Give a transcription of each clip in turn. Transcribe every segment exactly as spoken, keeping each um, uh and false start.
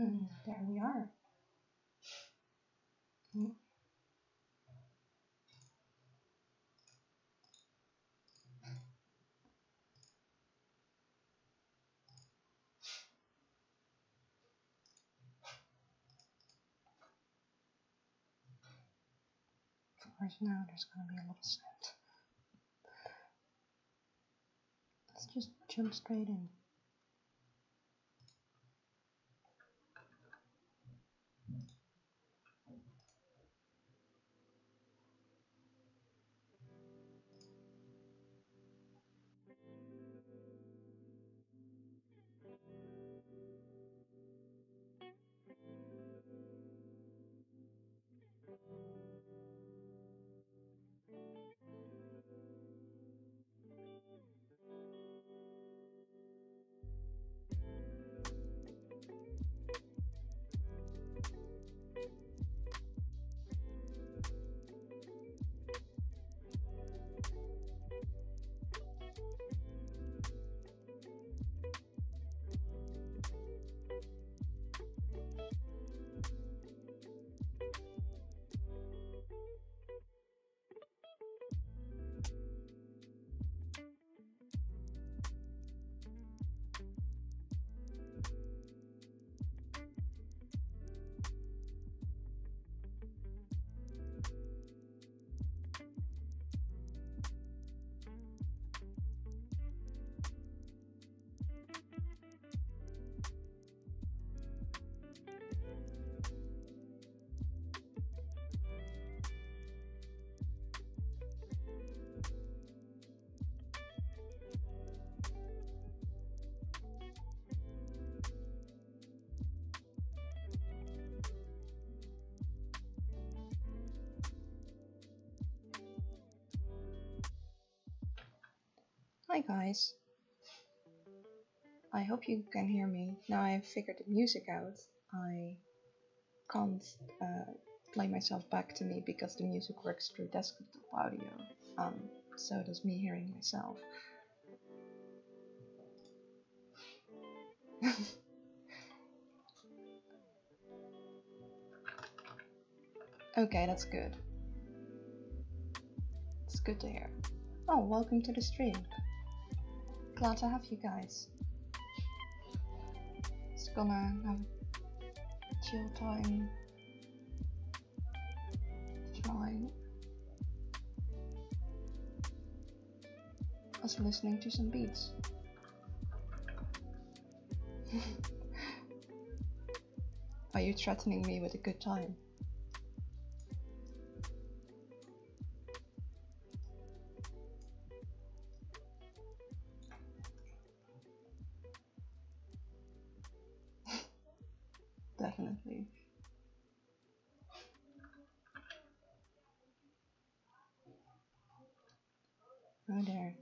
And there we are. Mm. Of course, now there's gonna be a lot of sand. Let's just jump straight in. Hi guys. I hope you can hear me. Now I've figured the music out. I can't uh, play myself back to me because the music works through desktop audio. Um, so does me hearing myself. Okay, that's good. It's good to hear. Oh, welcome to the stream. Glad to have you guys. Just gonna have a chill time. Fine. I was listening to some beats. Are you threatening me with a good time? Definitely. Oh there.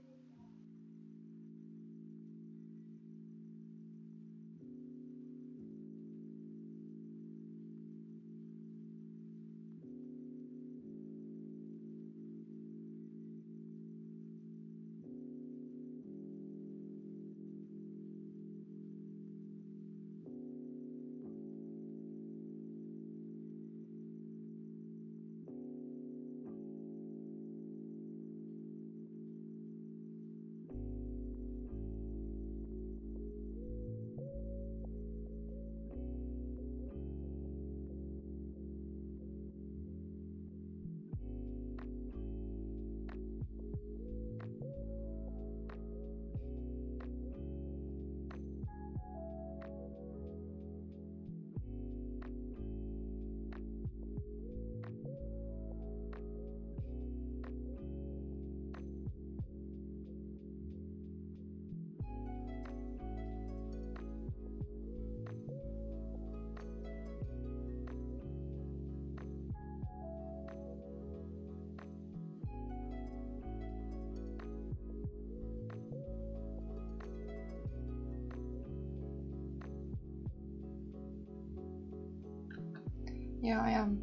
Yeah, I am.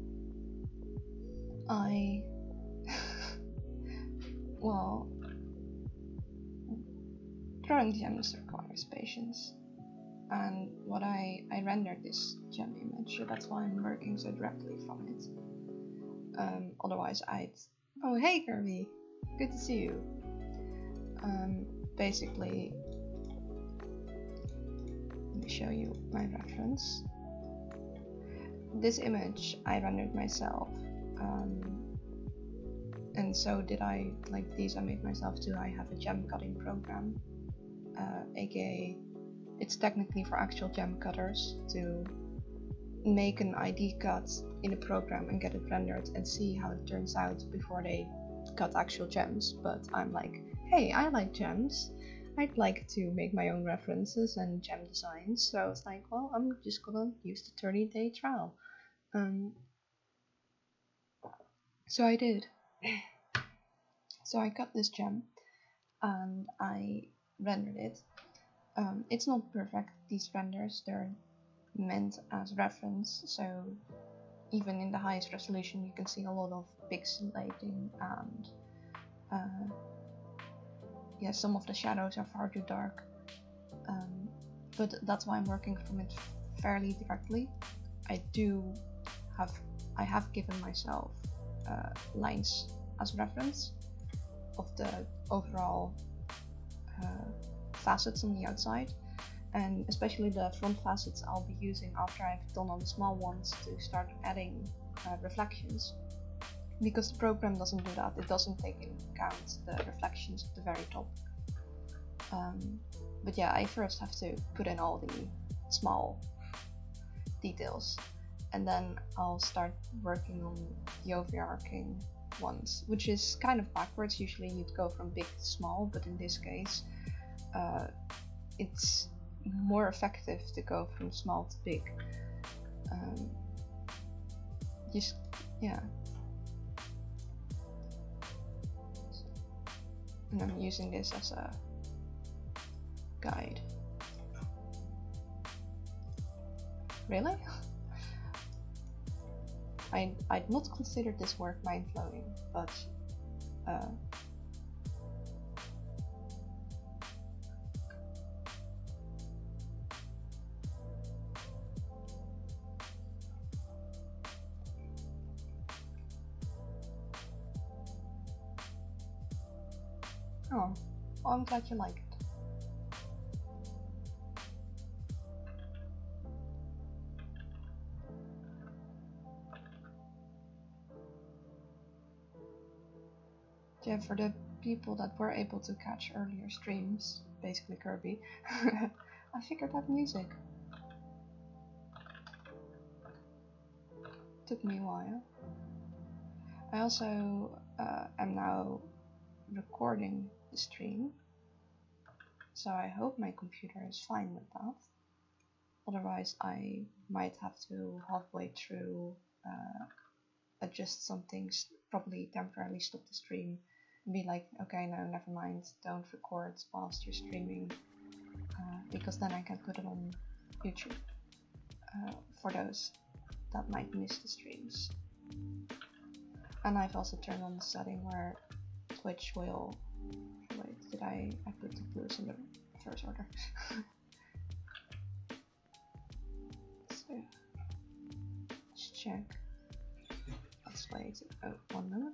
I... well... throwing gems requires patience. and what I, I rendered this gem image, so that's why I'm working so directly from it. Um, otherwise I'd... Oh, hey Kirby! Good to see you. Um, basically, let me show you my reference. This image I rendered myself, um, and so did I, like these I made myself too. I have a gem cutting program, uh, aka it's technically for actual gem cutters to make an I D cut in a program and get it rendered and see how it turns out before they cut actual gems. But I'm like, hey, I like gems. I'd like to make my own references and gem designs. So I was like, well, I'm just gonna use the thirty day trial. Um, so I did. So I cut this gem and I rendered it. Um, it's not perfect, these renders, they're meant as reference, so even in the highest resolution you can see a lot of pixelating and uh, yeah, some of the shadows are far too dark, um, but that's why I'm working from it fairly directly. I do have, I have given myself uh, lines as reference of the overall uh, facets on the outside, and especially the front facets I'll be using after I've done all the small ones to start adding uh, reflections, because the program doesn't do that. It doesn't take into account the reflections at the very top. Um, but yeah, I first have to put in all the small details, and then I'll start working on the overarching ones, which is kind of backwards. Usually you'd go from big to small, but in this case uh, it's more effective to go from small to big. Um, just, yeah. And I'm using this as a guide. Really? I, I'd not considered this work mind-blowing, but uh, oh, well, I'm glad you like it. Yeah, for the people that were able to catch earlier streams, basically Kirby, I figured out music. Took me a while. I also uh, am now recording the stream, so I hope my computer is fine with that. Otherwise I might have to halfway through uh, adjust some things, probably temporarily stop the stream and be like, okay, no, never mind, don't record whilst you're streaming, uh, because then I can put it on YouTube uh, for those that might miss the streams. And I've also turned on the setting where Twitch will... Wait, did I... I put the blues in the first order. So, let's check. Let's wait, oh, one minute.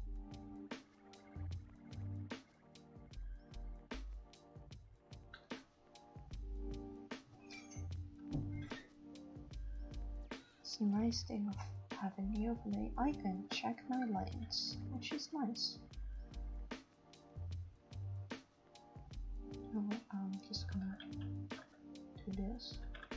It's a nice thing of having the overlay. I can check my lines, which is nice. Oh, I'm just gonna do this.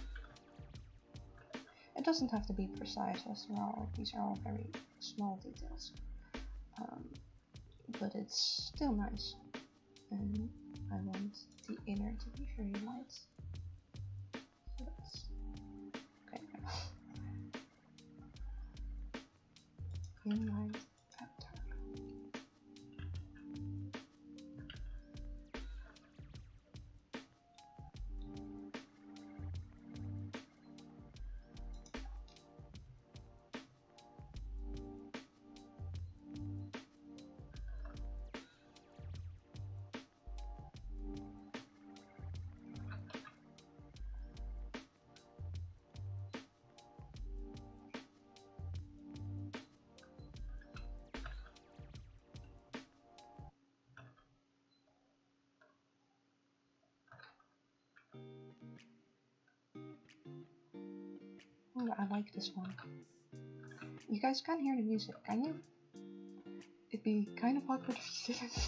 It doesn't have to be precise as well, these are all very small details, um, but it's still nice, and I want the inner to be very light. So that's okay. Inline avatar. Ooh, I like this one. You guys can't hear the music, can you? It'd be kind of awkward if you didn't.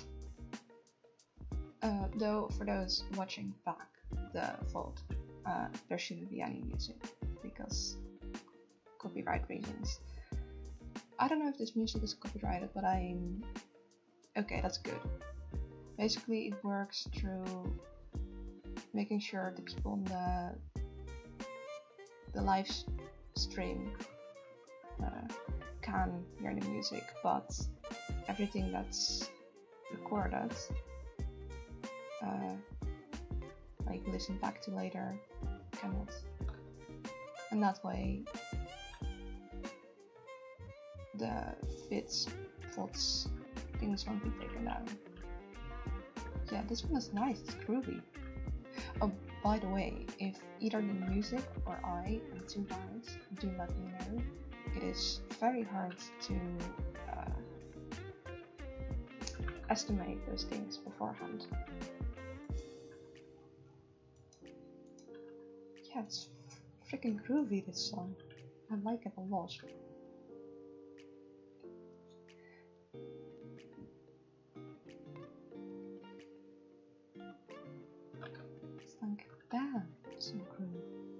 Uh, though, for those watching back the vault, uh, there shouldn't be any music, because copyright reasons. I don't know if this music is copyrighted, but I'm... Okay, that's good. Basically, it works through making sure the people on the, the live stream uh, can hear the music, but everything that's recorded, uh, like listen back to later, cannot. And that way, the fits, thoughts, things won't be taken down. Yeah, this one is nice, it's groovy. Oh, by the way, if either the music or I am too loud, do let me know. It is very hard to uh, estimate those things beforehand. Yeah, it's freaking groovy, this song. I like it a lot. It's like, damn, so groovy.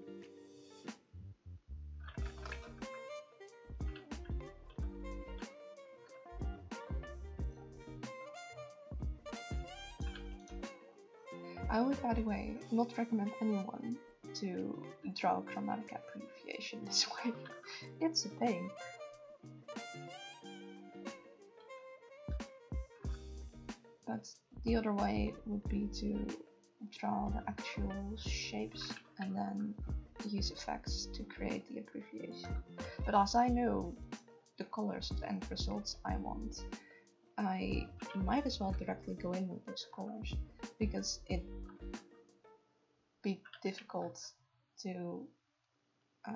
I would, by the way, not recommend anyone to draw chromatic abbreviation this way. It's a pain. But the other way would be to draw the actual shapes and then use effects to create the abbreviation. But as I know the colors of the end results I want, I might as well directly go in with those colors, because it'd be difficult to uh,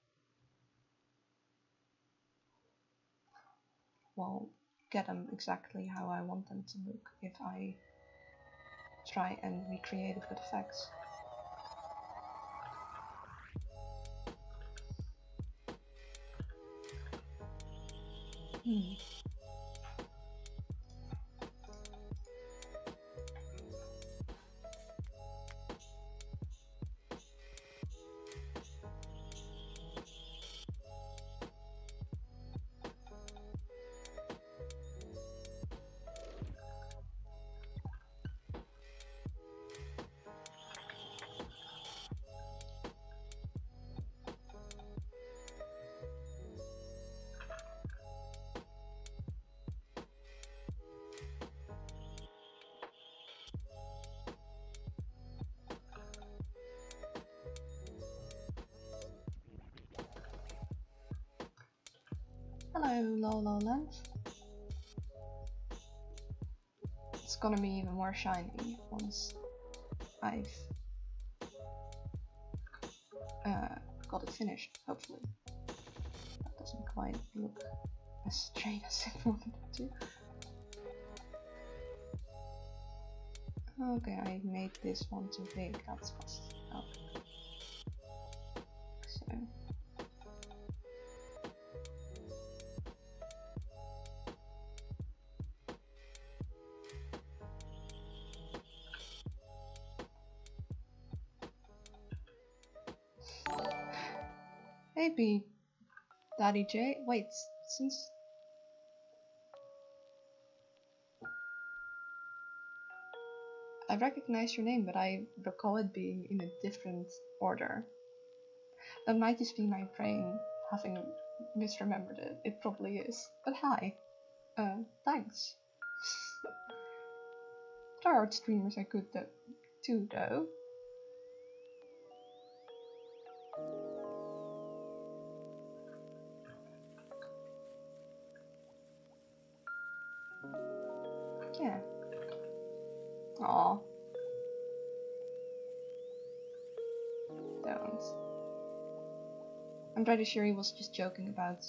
well, get them exactly how I want them to look if I try and recreate it with effects. Hmm. Hello, Lololand. It's gonna be even more shiny once I've uh, got it finished, hopefully. That doesn't quite look as straight as I wanted it to. Okay, I made this one too big, that's what's up. So... Maybe Daddy J. Wait, since I recognize your name, but I recall it being in a different order. That might just be my brain having misremembered it. It probably is. But hi. Uh, thanks. There are streamers I could do too, though. Yeah. Aw. Don't. I'm pretty sure he was just joking about.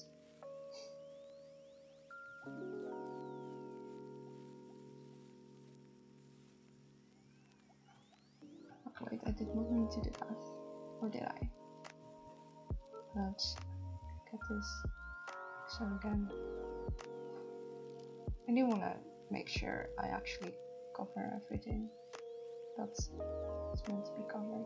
Oh, wait, I did not mean to do that. Or did I? Let's get this so again. I do want to make sure I actually cover everything that's meant to be covered.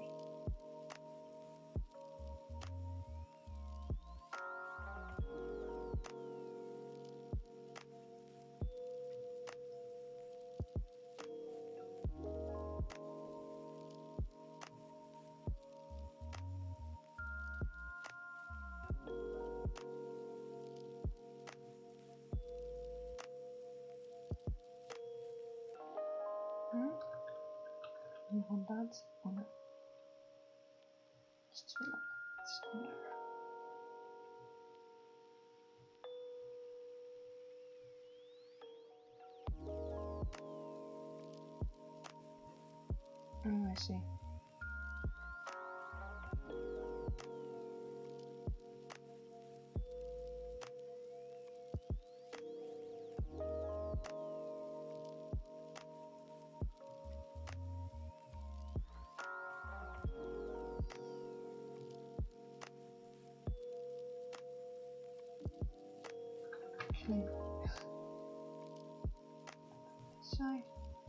You want that or no? Just feel like it's there. Oh, I see. Actually, side.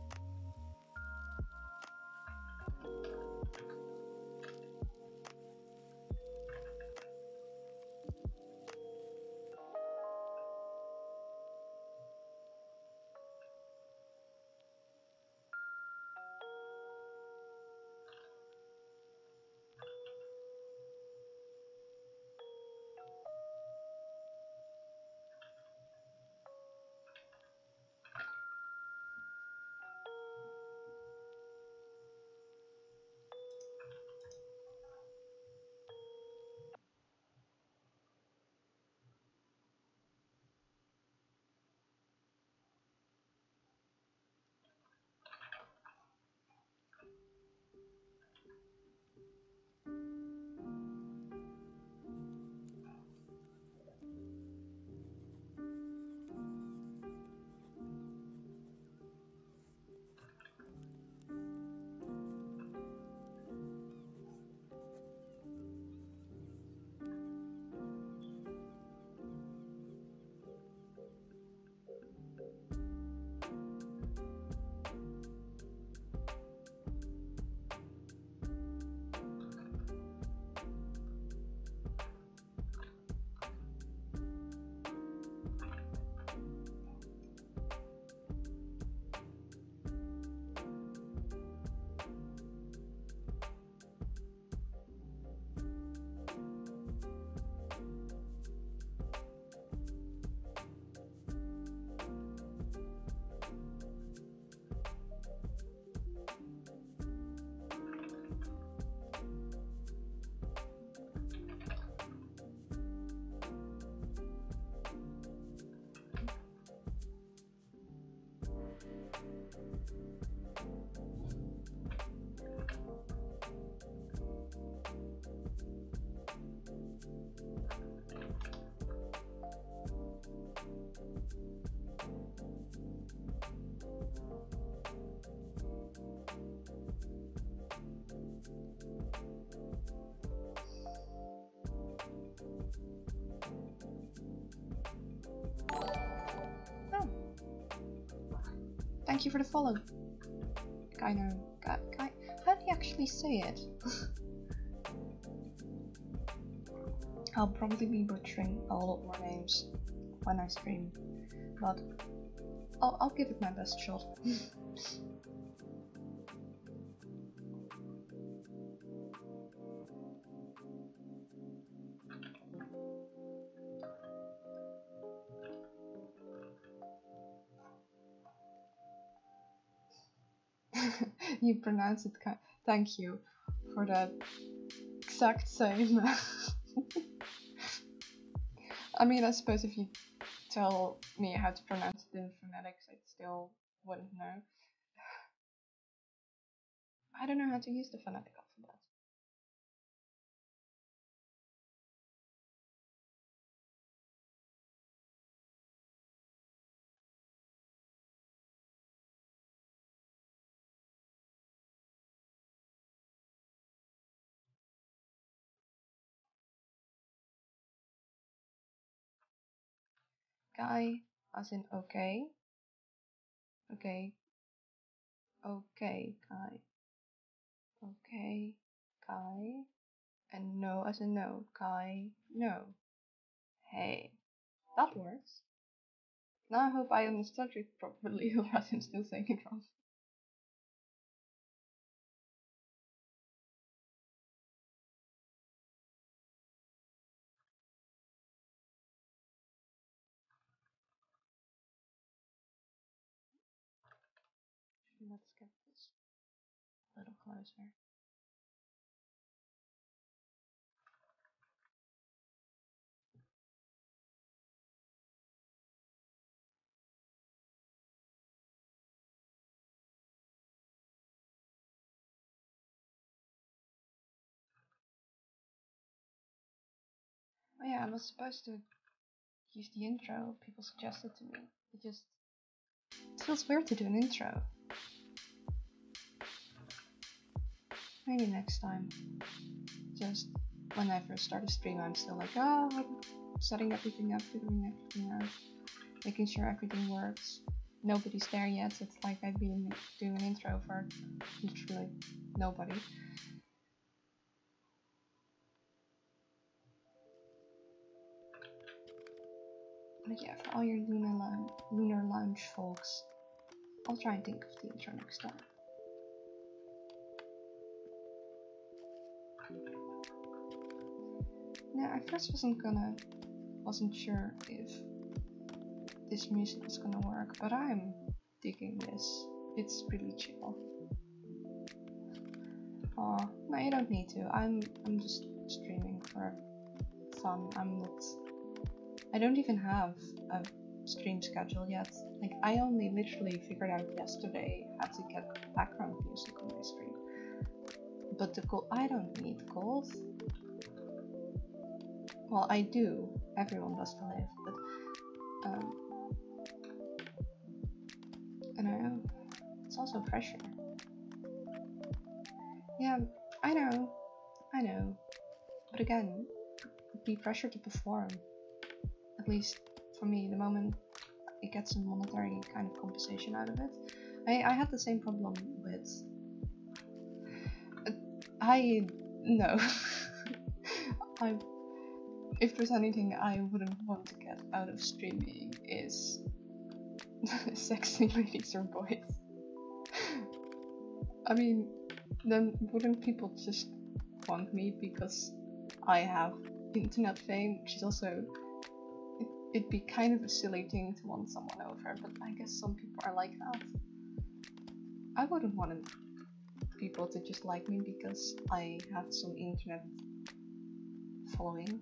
Oh. Thank you for the follow. Guy no guy guy how do you actually say it? I'll probably be butchering a lot more names when I stream, but I'll, I'll give it my best shot. You pronounce it kind. Thank you for that exact same. I mean, I suppose if you tell me how to pronounce it in phonetics, I still wouldn't know. I don't know how to use the phonetic alphabet. Kai, as in okay. Okay. Okay, Kai. Okay, Kai. And no as in no. Kai, no. Hey. That works. Now I hope I understood it properly, otherwise I'm still saying it wrong. Let's get this a little closer. Oh yeah, I was supposed to use the intro people suggested to me. It just it feels weird to do an intro. Maybe next time. Just when I first start a stream, I'm still like, oh, I'm setting everything up, figuring everything out, making sure everything works. Nobody's there yet. It's like I've been doing an intro for literally nobody. But yeah, for all your Lunar, Lounge, Lunar Lounge folks, I'll try and think of the intro next time. Yeah, I first wasn't gonna, wasn't sure if this music was gonna work, but I'm digging this. It's really chill. Oh, no, you don't need to. I'm, I'm just streaming for fun. I'm not. I don't even have a stream schedule yet. Like, I only literally figured out yesterday how to get background music on my stream. But the gold, I don't need gold. Well, I do. Everyone does to live, but um, I don't know. It's also pressure. Yeah, I know, I know. But again, it'd be pressure to perform. At least for me, the moment it gets some monetary kind of compensation out of it. I, I had the same problem with. Uh, I no. I. If there's anything I wouldn't want to get out of streaming is sexy ladies or boys. I mean, then wouldn't people just want me because I have internet fame, which is also, it, it'd be kind of a silly thing to want someone over, but I guess some people are like that. I wouldn't want people to just like me because I have some internet following.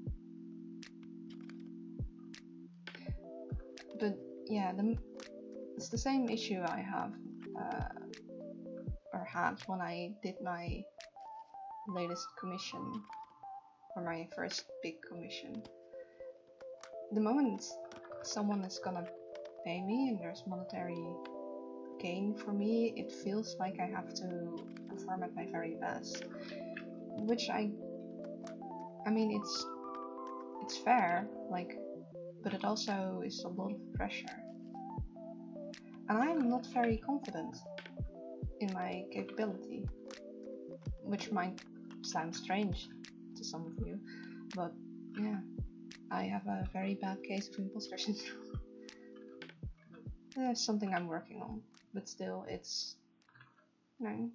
But yeah, the, it's the same issue I have, uh, or had when I did my latest commission, or my first big commission. The moment someone is gonna pay me and there's monetary gain for me, it feels like I have to perform at my very best. Which I, I mean, it's, it's fair, like, but it also is a lot of pressure. And I'm not very confident in my capability, which might sound strange to some of you, but yeah, I have a very bad case of imposter syndrome. That's something I'm working on, but still, it's, you know,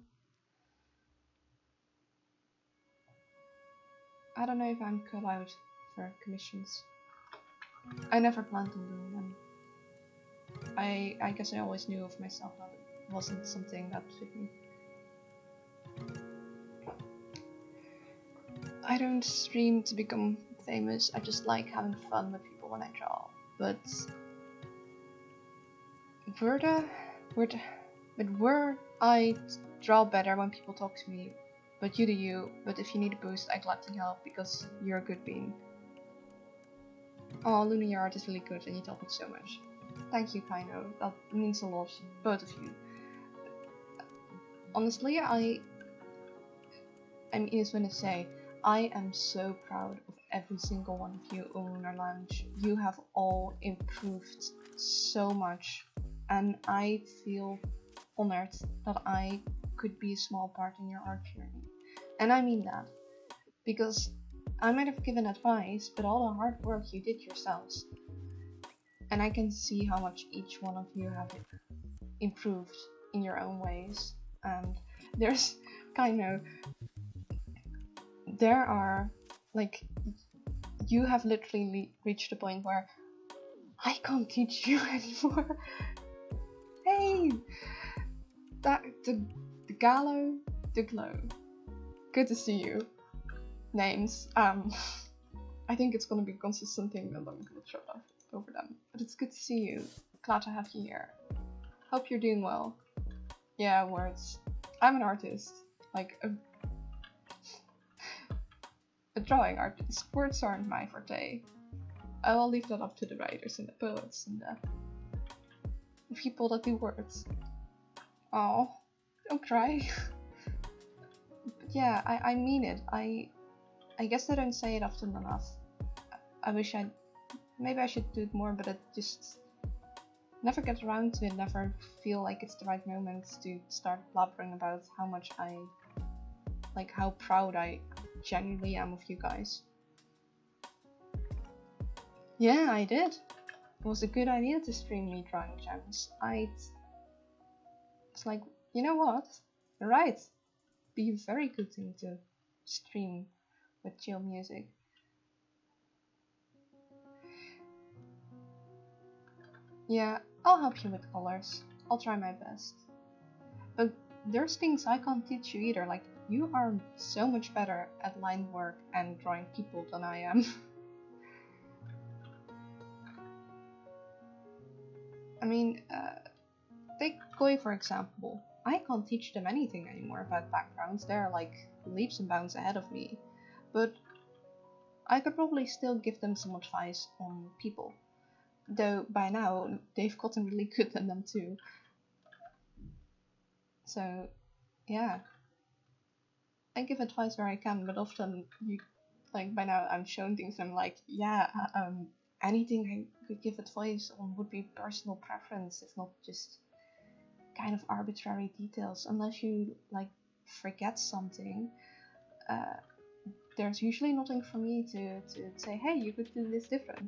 I don't know if I'm cut out for commissions. I never planned on doing them. I, I guess I always knew of myself that it wasn't something that fit me. I don't stream to become famous, I just like having fun with people when I draw. But were the, were the, but were I draw better when people talk to me, but you do you, but if you need a boost I gladly help because you're a good being. Oh, Luna, your art is really good and you taught me so much. Thank you, Kaino, that means a lot, both of you. Honestly, I, I'm just gonna say, I am so proud of every single one of you on Lunar Lounge. You have all improved so much, and I feel honored that I could be a small part in your art journey. And I mean that, because I might have given advice, but all the hard work you did yourselves. And I can see how much each one of you have improved in your own ways. And there's kind of, there are, like, you have literally reached a point where I can't teach you anymore. Hey! That, the, the Gallo, the Glow. Good to see you. Names. Um, I think it's gonna be a consistent thing that I'm gonna shut off over them. But it's good to see you. Glad to have you here. Hope you're doing well. Yeah, words. I'm an artist. Like, a, a drawing artist. Words aren't my forte. I will leave that up to the writers and the poets and the people that do words. Oh, don't cry. But yeah, I, I mean it. I I guess I don't say it often enough. I wish I, maybe I should do it more, but I just never get around to it, never feel like it's the right moment to start blabbering about how much I, like how proud I genuinely am of you guys. Yeah, I did. It was a good idea to stream me drawing gems. I, it's like, you know what? You're right. Be a very good thing to stream with chill music. Yeah, I'll help you with colors. I'll try my best. But there's things I can't teach you either, like you are so much better at line work and drawing people than I am. I mean, uh, take Koi for example. I can't teach them anything anymore about backgrounds, they're like leaps and bounds ahead of me. But I could probably still give them some advice on people. Though by now they've gotten really good at them too. So yeah. I give advice where I can, but often you like by now I'm showing things and I'm like, yeah, um anything I could give advice on would be personal preference, if not just kind of arbitrary details. Unless you like forget something, uh, there's usually nothing for me to, to say, hey, you could do this different.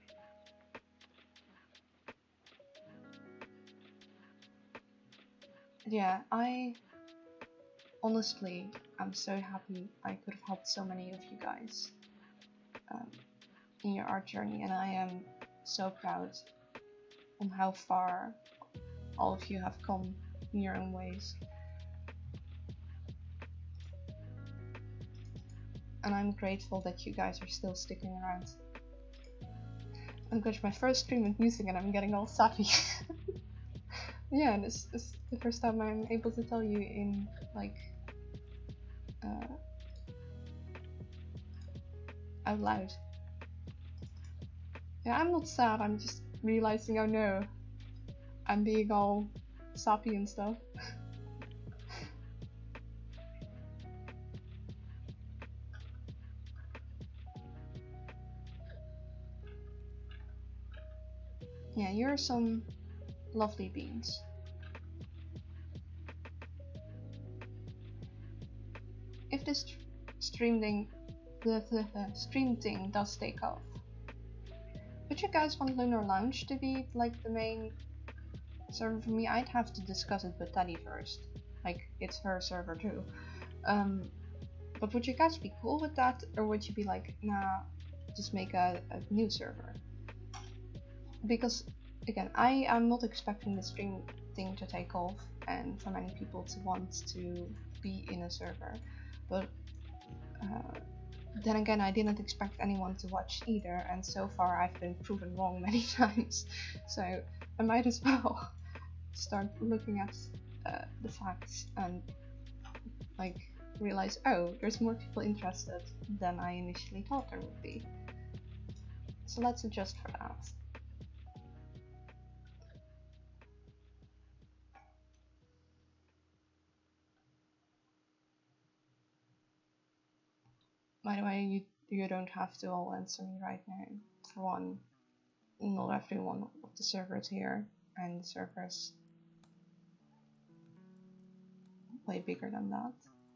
Yeah, I honestly am so happy I could have helped so many of you guys um, in your art journey, and I am so proud on how far all of you have come in your own ways. And I'm grateful that you guys are still sticking around. I'm going to my first stream with music and I'm getting all sappy. Yeah, and it's, it's the first time I'm able to tell you in like uh, out loud. Yeah, I'm not sad, I'm just realizing, oh no, I'm being all sappy and stuff. Yeah, you're some lovely beans. If this stream thing, the, the, the stream thing does take off, would you guys want Lunar Lounge to be like the main server for me? I'd have to discuss it with Teddy first. Like, it's her server too. Um, but would you guys be cool with that, or would you be like, nah, just make a, a new server? Because again, I am not expecting the stream thing to take off and for many people to want to be in a server, but uh, then again, I didn't expect anyone to watch either, and so far I've been proven wrong many times, so I might as well start looking at uh, the facts and like realize, oh, there's more people interested than I initially thought there would be. So let's adjust for that. by the way, you you don't have to all answer me right now. For one, not everyone of the servers here, and the servers way bigger than that.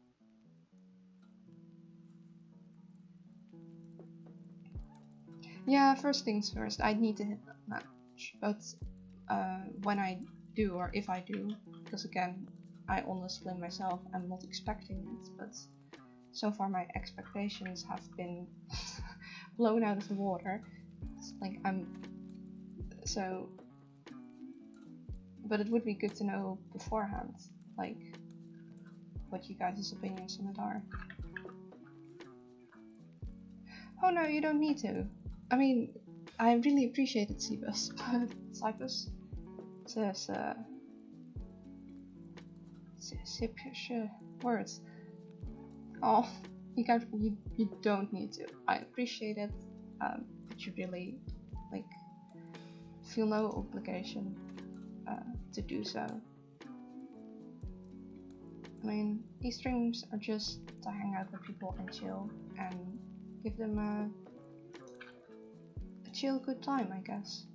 Yeah, first things first, I need to hit that match, but uh, when I do, or if I do, because again, I honestly myself am not expecting it, but so far my expectations have been blown out of the water. It's like I'm so, but it would be good to know beforehand, like what you guys' opinions on it are. Oh no, you don't need to. I mean, I really appreciate it, Cebus, but Cyprus says, uh, words. Oh, you can't, you, you don't need to. I appreciate it, um, but you really, like, feel no obligation uh, to do so. I mean, these streams are just to hang out with people and chill, and give them a, a chill good time, I guess.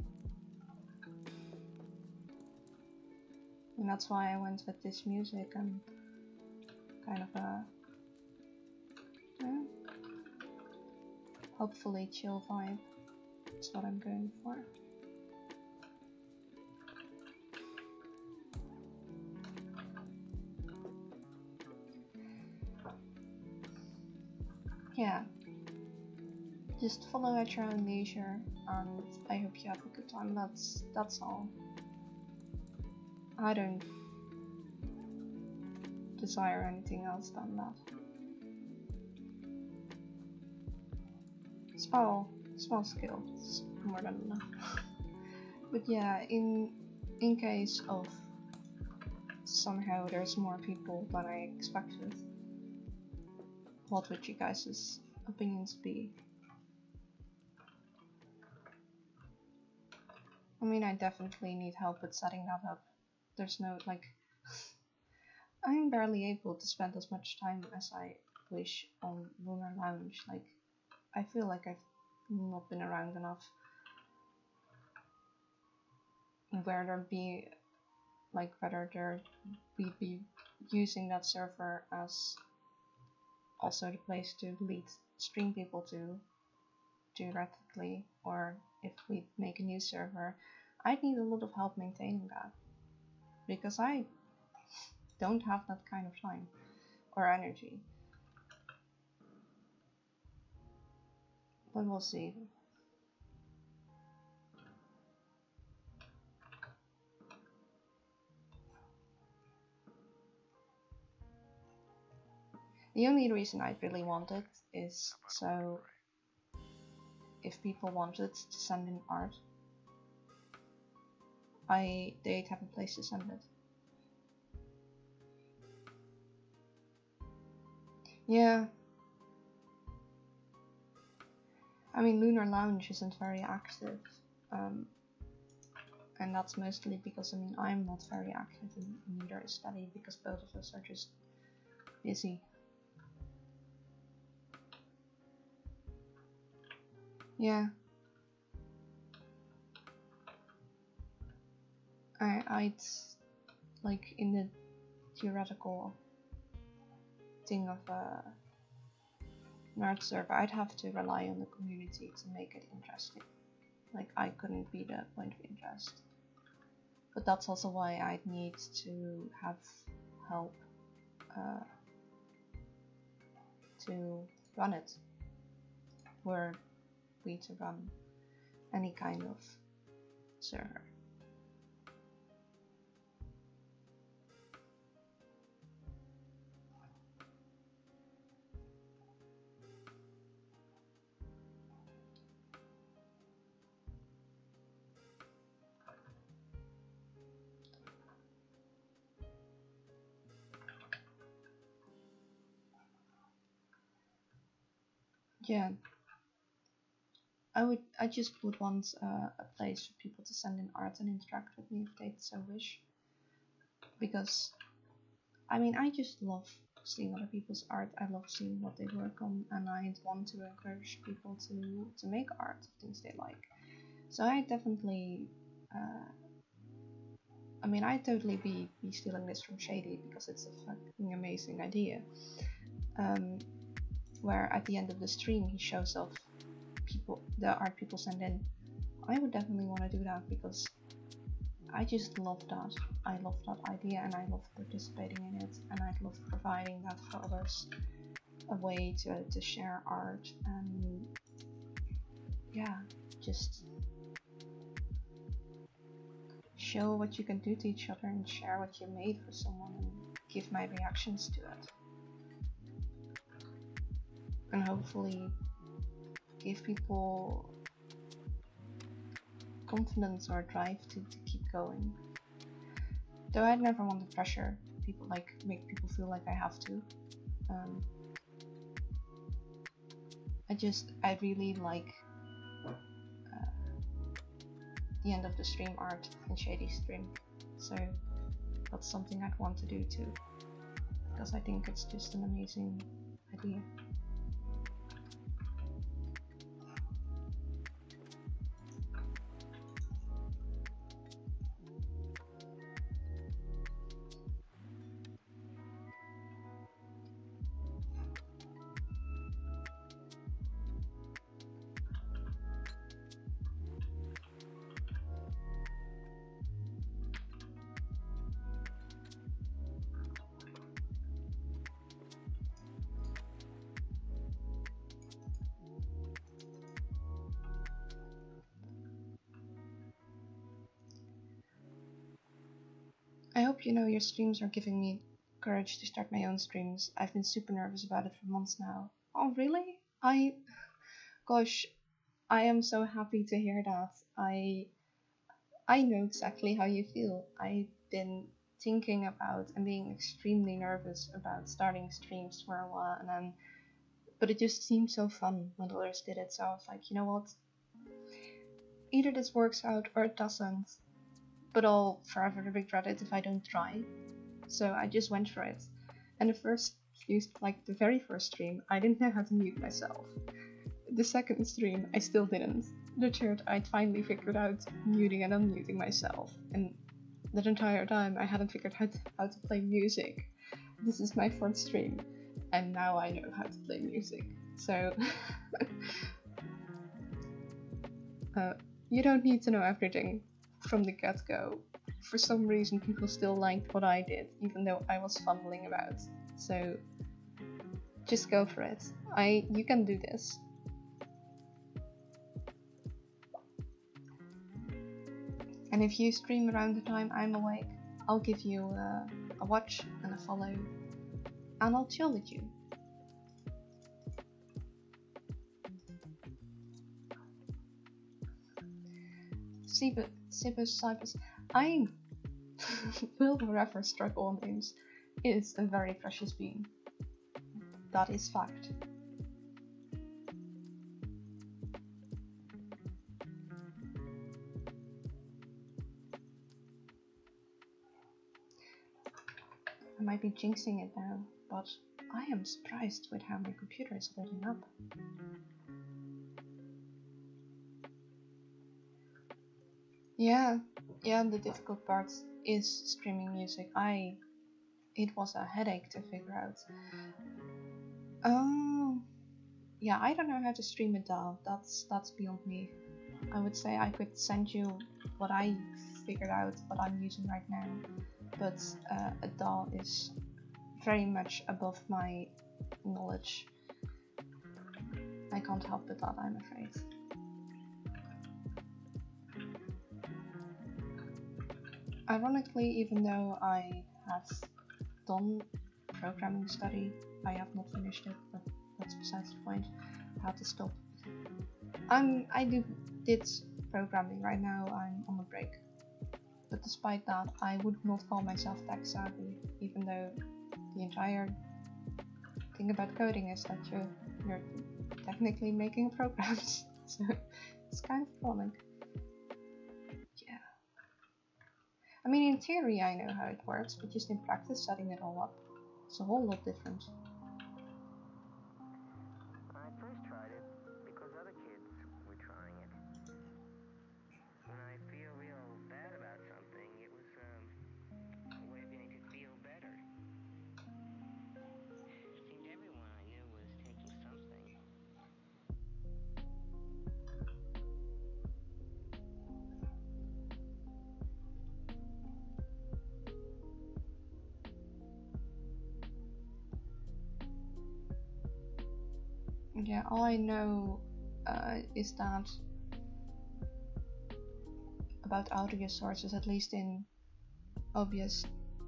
And that's why I went with this music and kind of a, yeah, hopefully chill vibe. That's what I'm going for. Yeah, just follow at your own leisure, and I hope you have a good time. That's that's all. I don't desire anything else than that. Small, small skills, more than enough. But yeah, in in case of somehow there's more people than I expected, what would you guys' opinions be? I mean, I definitely need help with setting that up. There's no, like, I'm barely able to spend as much time as I wish on Lunar Lounge. Like, I feel like I've not been around enough where there'd be, like, whether there we'd be using that server as also the place to lead stream people to theoretically, or if we make a new server, I'd need a lot of help maintaining that, because I don't have that kind of time or energy. But we'll see. The only reason I really want it is so if people wanted to send in art, I they'd have a place to send it. Yeah. I mean, Lunar Lounge isn't very active, um, and that's mostly because, I mean, I'm not very active, and neither is Steady, because both of us are just busy. Yeah. I, I'd, like, in the theoretical thing of uh, an art server, I'd have to rely on the community to make it interesting. Like, I couldn't be the point of interest. But that's also why I'd need to have help uh, to run it, were we to run any kind of server. Yeah, I would. I just would want uh, a place for people to send in art and interact with me if they so wish. Because, I mean, I just love seeing other people's art. I love seeing what they work on, and I want to encourage people to to make art of things they like. So I definitely, uh, I mean, I'd totally be, be stealing this from Shady because it's a fucking amazing idea. Um, where at the end of the stream he shows off people, the art people send in. I would definitely want to do that because I just love that. I love that idea and I love participating in it, and I love providing that for others, a way to, to share art and yeah, just show what you can do to each other and share what you made for someone and give my reactions to it. And hopefully give people confidence or drive to, to keep going. Though I'd never want to pressure people, like make people feel like I have to. Um, I just, I really like uh, the end of the stream art in Shady's stream. So that's something I'd want to do too. Because I think it's just an amazing idea. I hope you know your streams are giving me courage to start my own streams. I've been super nervous about it for months now. Oh really? I... Gosh, I am so happy to hear that. I... I know exactly how you feel. I've been thinking about and being extremely nervous about starting streams for a while, and then... But it just seemed so fun when others did it, so I was like, you know what? Either this works out or it doesn't. But I'll forever regret it if I don't try. So I just went for it. And the first, like the very first stream, I didn't know how to mute myself. The second stream, I still didn't. The third, I'd finally figured out muting and unmuting myself. And that entire time, I hadn't figured out how to play music. This is my fourth stream, and now I know how to play music. So, uh, you don't need to know everything from the get-go. For some reason people still liked what I did, even though I was fumbling about. So just go for it. I you can do this. And if you stream around the time I'm awake, I'll give you uh, a watch and a follow, and I'll chill with you. Cibus Cybus, I will forever strike all names, is a very precious being. That is fact. I might be jinxing it now, but I am surprised with how my computer is holding up. Yeah, yeah, the difficult part is streaming music. I, it was a headache to figure out. Um, yeah, I don't know how to stream a D A W. That's that's beyond me. I would say I could send you what I figured out, what I'm using right now, but uh, a D A W is very much above my knowledge. I can't help with that, I'm afraid. Ironically, even though I have done programming study, I have not finished it, but that's besides the point. I had to stop. I'm, I do did programming right now, I'm on a break. But despite that, I would not call myself tech savvy, even though the entire thing about coding is that you're, you're technically making programs. So it's kind of ironic. I mean, in theory I know how it works, but just in practice setting it all up, It's a whole lot different. I first tried it because other kids were trying it. When I feel real bad about something, it was um, a way of getting to feel better. It seemed everyone I knew was taking something. Yeah, all I know uh, is that about audio sources, at least in O B S.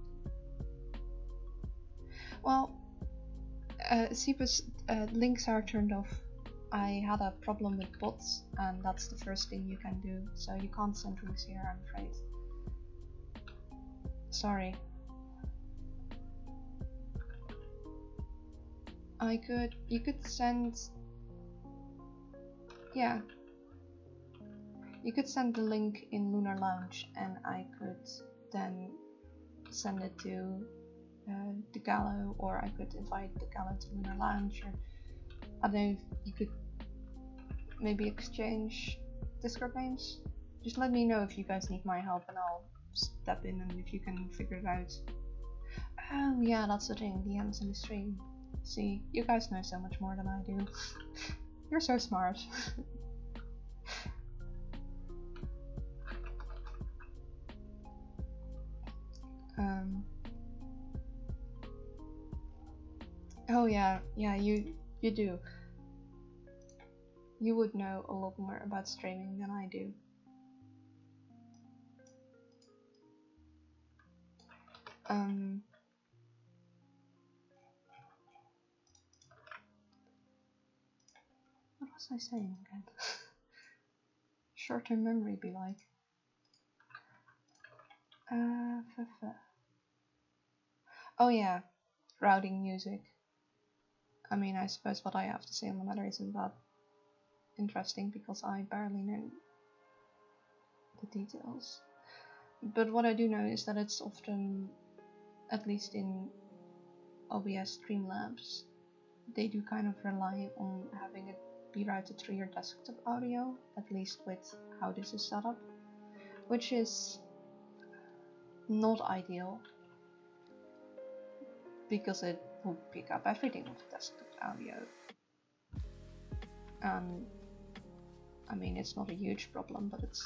Well, uh, C P U S uh, links are turned off. I had a problem with bots, and that's the first thing you can do. So you can't send links here, I'm afraid. Sorry. I could, you could send, yeah. You could send the link in Lunar Lounge, and I could then send it to uh, the Gallo, or I could invite the Gallo to Lunar Lounge, or I don't know, you could maybe exchange Discord names. Just let me know if you guys need my help, and I'll step in, and if you can figure it out. Oh yeah, that's the thing, D Ms in the stream. See, you guys know so much more than I do. You're so smart. um. Oh yeah, yeah, you you do. You would know a lot more about streaming than I do. Um. What was I saying again? Short-term memory be like. Uh, f -f oh yeah, routing music. I mean, I suppose what I have to say on the matter isn't that interesting because I barely know the details. But what I do know is that it's often, at least in O B S Streamlabs, they do kind of rely on having it be routed through your desktop audio, at least with how this is set up, which is not ideal because it will pick up everything with desktop audio. Um, I mean, it's not a huge problem, but it's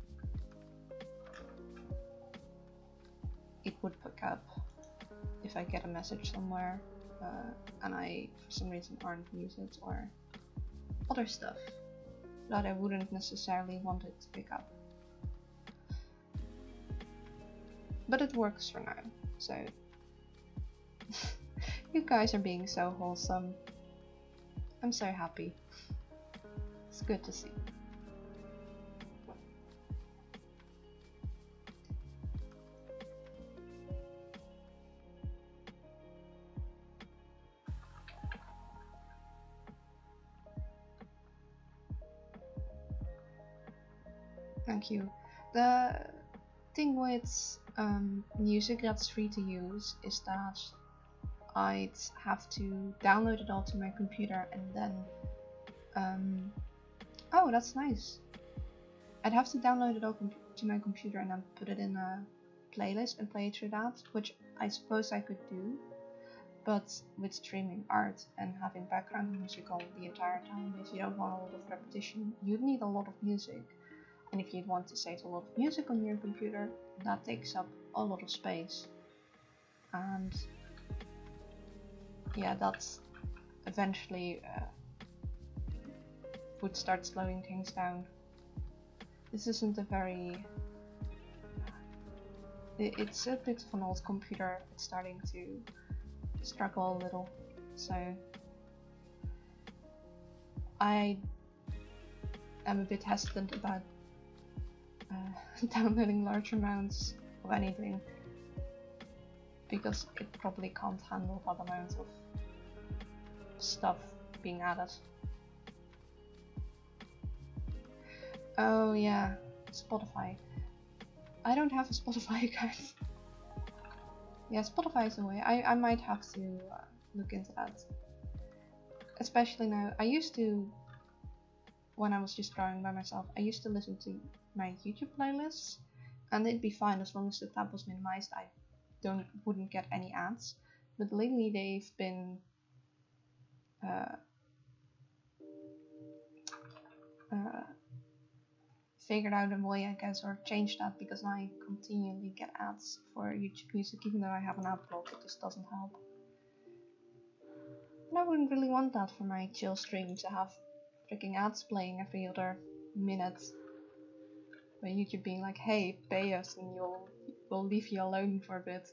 it would pick up if I get a message somewhere uh, and I, for some reason, aren't use it, or other stuff that I wouldn't necessarily want it to pick up. But it works for now, so you guys are being so wholesome. I'm so happy. It's good to see. Thank you. The thing with um, music that's free to use is that I'd have to download it all to my computer and then um, oh, that's nice. I'd have to download it all to my computer and then put it in a playlist and play it through that, which I suppose I could do, but with streaming art and having background music on the entire time, if you don't want a lot of repetition, you'd need a lot of music. And if you'd want to save a lot of music on your computer, that takes up a lot of space. And yeah, that's eventually uh, would start slowing things down. This isn't a very... It's a bit of an old computer. It's starting to struggle a little, so I am a bit hesitant about uh, downloading large amounts of anything because it probably can't handle that amount of stuff being added. Oh yeah, Spotify. I don't have a Spotify account. Yeah, Spotify is a way. I, I might have to uh, look into that. Especially now, I used to, when I was just drawing by myself, I used to listen to my YouTube playlists, and it'd be fine as long as the tab was minimized. I don't wouldn't get any ads. But lately they've been uh, uh, figured out a way, I guess, or changed that, because I continually get ads for YouTube Music, even though I have an ad block. It just doesn't help. And I wouldn't really want that for my chill stream, to have freaking ads playing every other minute. By YouTube being like, hey, pay us and you'll we'll leave you alone for a bit.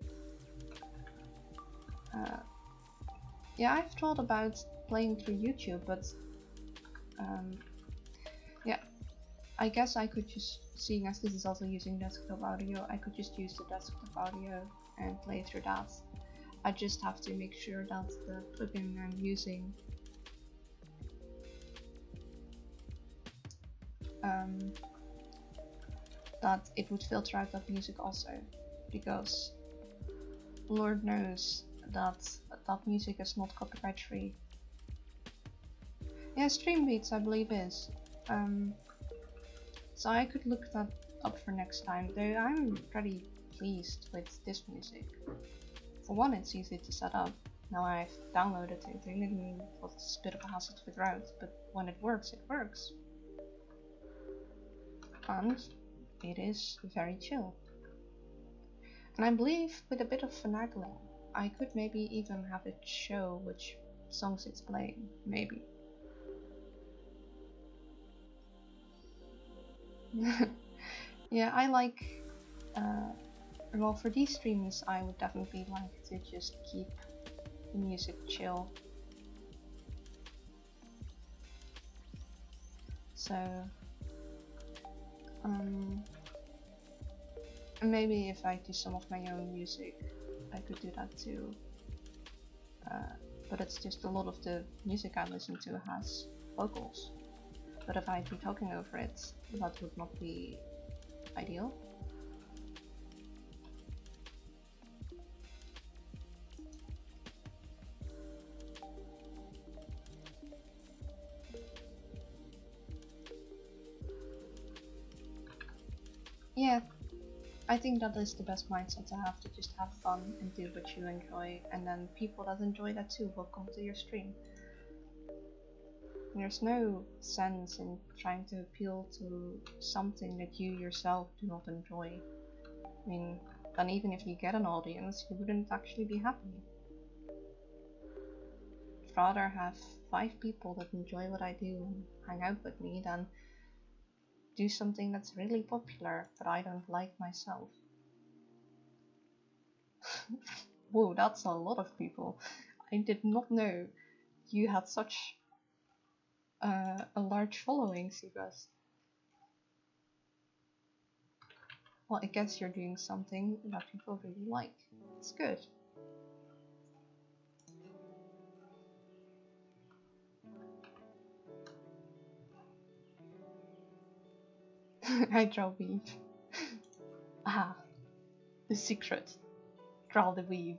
Uh, yeah, I've thought about playing through YouTube, but um, yeah, I guess I could just, seeing as this is also using desktop audio, I could just use the desktop audio and play through that. I just have to make sure that the plugin I'm using um, that it would filter out that music also, because Lord knows that that music is not copyright free. Yeah, Streambeats I believe is. Um, so I could look that up for next time, though I'm pretty pleased with this music. For one, it's easy to set up. Now I've downloaded it, it was a bit of a hassle to figure out, but when it works, it works. And it is very chill. And I believe with a bit of finagling, I could maybe even have it show which songs it's playing, maybe. Yeah, I like, uh, well, for these streams I would definitely like to just keep the music chill. So, um, maybe if I do some of my own music, I could do that too. Uh, but it's just a lot of the music I listen to has vocals. But if I'd be talking over it, that would not be ideal. Yeah, I think that is the best mindset to have, to just have fun and do what you enjoy, and then people that enjoy that too will come to your stream. There's no sense in trying to appeal to something that you yourself do not enjoy. I mean, then even if you get an audience, you wouldn't actually be happy. I'd rather have five people that enjoy what I do and hang out with me than do something that's really popular but I don't like myself. Whoa, that's a lot of people. I did not know you had such uh, a large following, Seabass. Well, I guess you're doing something that people really like. It's good. I draw weeb. Ah, the secret. Draw the weeb.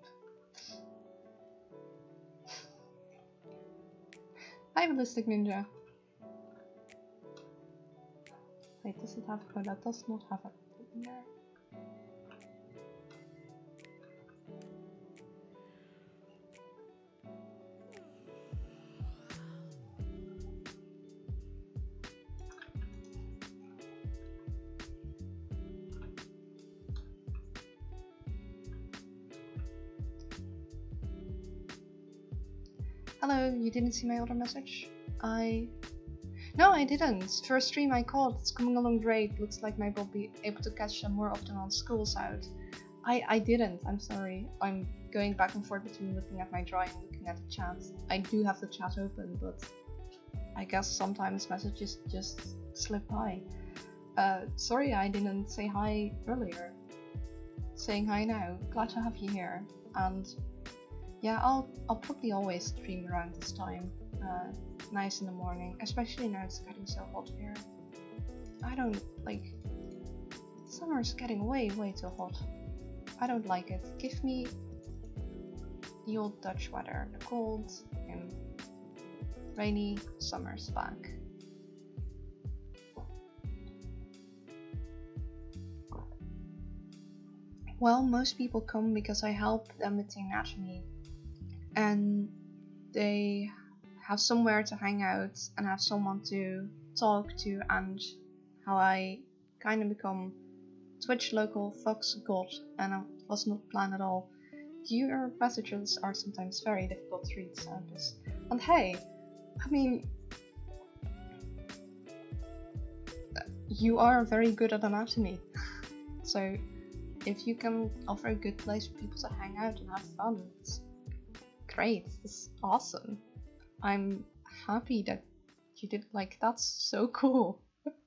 Hi, Ballistic Ninja. Wait, does it have? Oh, that does not have a in there. Hello, you didn't see my other message? I... No, I didn't. First stream I caught, it's coming along great. Looks like maybe I'll be able to catch them more often on school's out. I, I didn't, I'm sorry. I'm going back and forth between looking at my drawing and looking at the chat. I do have the chat open, but I guess sometimes messages just slip by. Uh, sorry I didn't say hi earlier. Saying hi now, glad to have you here. And yeah, I'll I'll probably always stream around this time. Uh, nice in the morning, especially now it's getting so hot here. I don't like. Summer's getting way way too hot. I don't like it. Give me the old Dutch weather, the cold and rainy summers back. Well, most people come because I help them with anatomy, and they have somewhere to hang out and have someone to talk to, and how I kind of become Twitch local Fox God, and it was not planned at all. Your messages are sometimes very difficult to read, Santos. And hey, I mean, you are very good at anatomy, so if you can offer a good place for people to hang out and have fun, it's great. It's awesome. I'm happy that you did, like, that's so cool.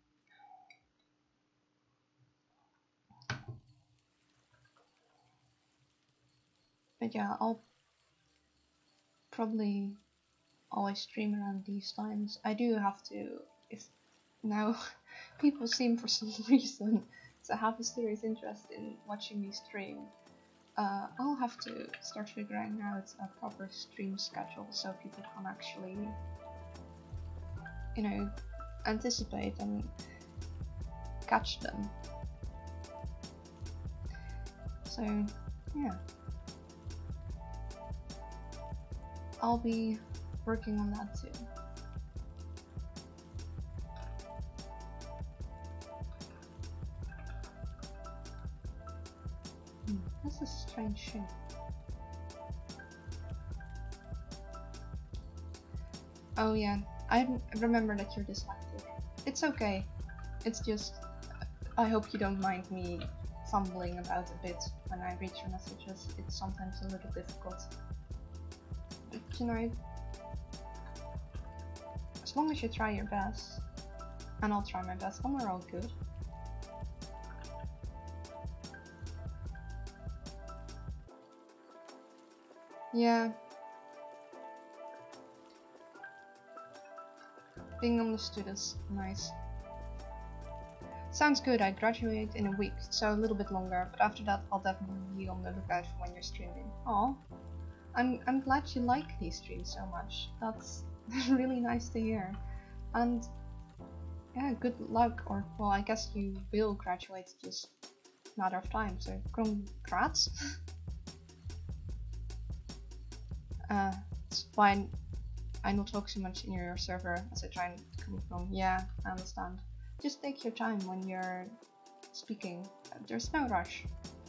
But yeah, I'll probably always stream around these times. I do have to, if now people seem for some reason to have a serious interest in watching me stream, uh, I'll have to start figuring out a proper stream schedule so people can actually, you know, anticipate and catch them. So, yeah. I'll be working on that too. Hmm, this is a strange shape. Oh yeah, I remember that you're dyslexic. It's okay. It's just, I hope you don't mind me fumbling about a bit when I read your messages. It's sometimes a little difficult. But you know, as long as you try your best, and I'll try my best, then we're all good. Yeah. Being understood is nice. Sounds good. I graduate in a week, so a little bit longer, but after that I'll definitely be on the lookout for when you're streaming. Aw. I'm, I'm glad you like these streams so much. That's really nice to hear. And yeah, good luck, or well, I guess you will graduate, just a matter of time, so congrats. uh, it's fine. I don't talk so much in your server as I try and come from. Yeah, I understand. Just take your time when you're speaking. There's no rush.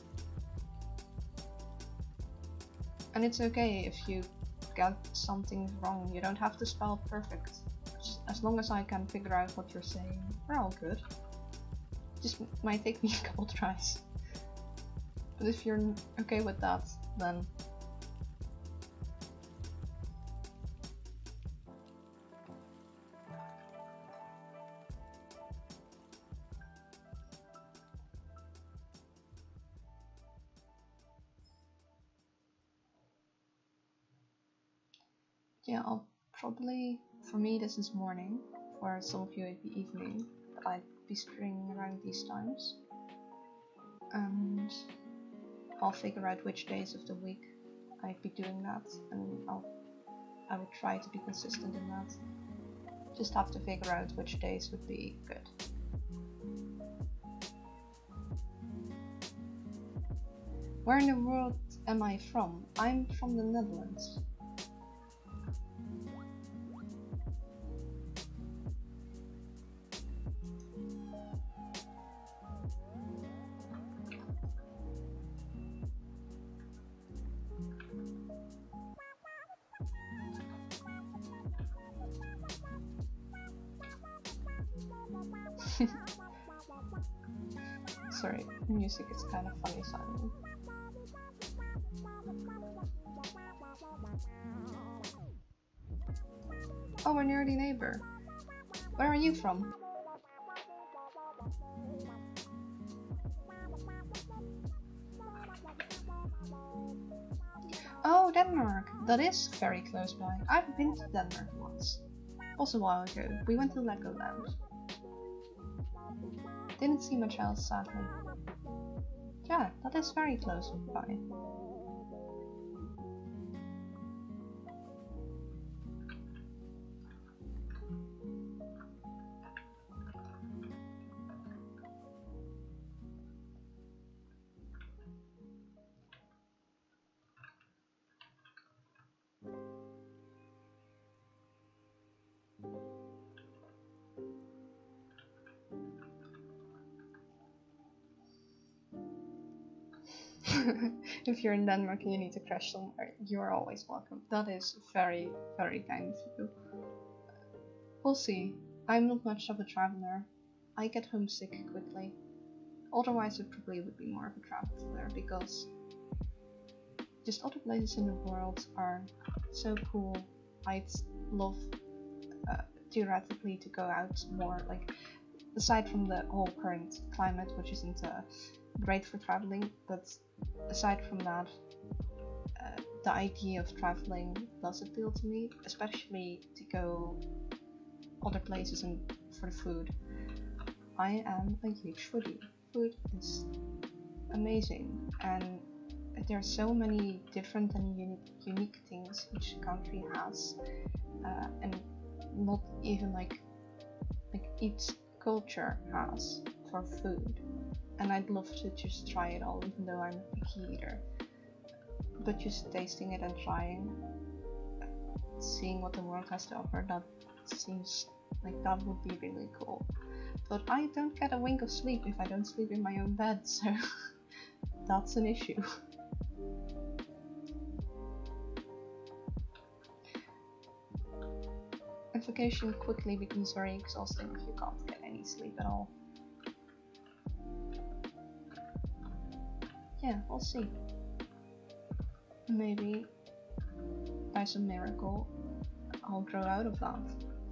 And it's okay if you get something wrong. You don't have to spell perfect. Just as long as I can figure out what you're saying, we're all good. Just might take me a couple tries. But if you're okay with that, then yeah, I'll probably, for me this is morning, for some of you it'd be evening, but I'd be streaming around these times. And I'll figure out which days of the week I'd be doing that, and I'll, I would try to be consistent in that. Just have to figure out which days would be good. Where in the world am I from? I'm from the Netherlands. Sorry, music is kind of funny sounding. Oh, we're nearly neighbor. Where are you from? Oh, Denmark! That is very close by. I've been to Denmark once. Also a while ago. We went to Legoland. Didn't see much else, sadly. Yeah, that is very close by. If you're in Denmark and you need to crash somewhere, you're always welcome. That is very, very kind of you. We'll see. I'm not much of a traveler. I get homesick quickly. Otherwise, it probably would be more of a traveler because just other places in the world are so cool. I'd love uh, theoretically to go out more, like aside from the whole current climate, which isn't uh, great for traveling, but aside from that, uh, the idea of traveling does appeal to me, especially to go other places and for the food. I am a huge foodie. Food is amazing, and there are so many different and unique, unique things each country has, uh, and not even like like each culture has for food. And I'd love to just try it all, even though I'm a picky eater. But just tasting it and trying, seeing what the world has to offer, that seems like that would be really cool. But I don't get a wink of sleep if I don't sleep in my own bed, so that's an issue. And vacation quickly becomes very exhausting if you can't get any sleep at all. Yeah, we'll see. Maybe by some miracle I'll grow out of that.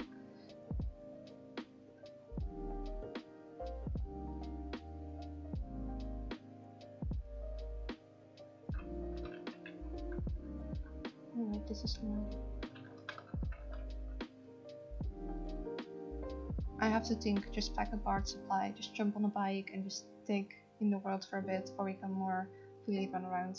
Oh wait, this is loud. I have to think, just pack a bar supply, just jump on a bike and just take in the world for a bit, or we can more freely run around.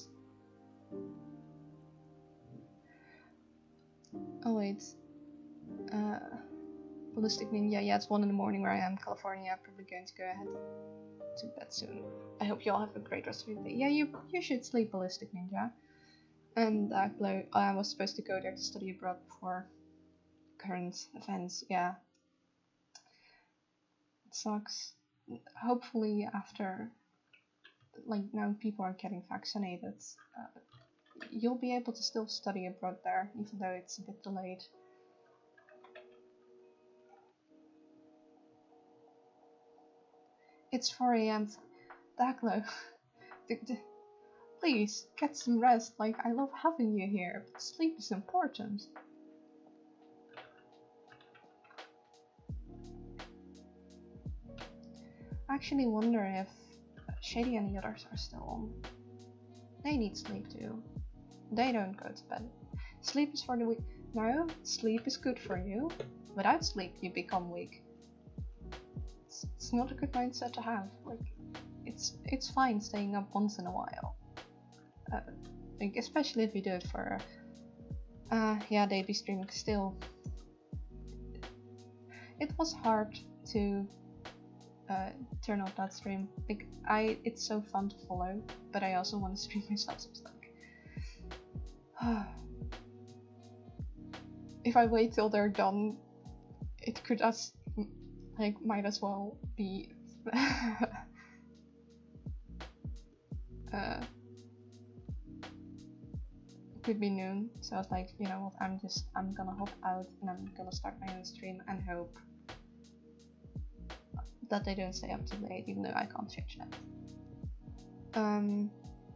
Oh wait, uh, Ballistic Ninja, yeah, it's one in the morning where I am, California. I'm probably going to go ahead to bed soon. I hope you all have a great rest of your day. Yeah, you you should sleep, Ballistic Ninja. And uh, I was supposed to go there to study abroad before current events, yeah. It sucks. Hopefully after, like, now people are getting vaccinated, uh, you'll be able to still study abroad there, even though it's a bit delayed. It's four A M Daglo, please, get some rest. Like, I love having you here, but sleep is important. I actually wonder if Shady and the others are still on. They need sleep too. They don't go to bed. Sleep is for the weak. No, sleep is good for you. Without sleep, you become weak. It's, it's not a good mindset to have. Like, it's it's fine staying up once in a while. Uh, like, especially if you do it for, uh, yeah, they'd be streaming still. It was hard to uh, turn off that stream. Like, I, it's so fun to follow, but I also want to stream myself, so it's like, if I wait till they're done, it could as, like, might as well be, uh, could be noon, so I was like, you know what, I'm just, I'm gonna hop out and I'm gonna start my own stream and hope that they don't stay up too late, even though I can't change that. Um,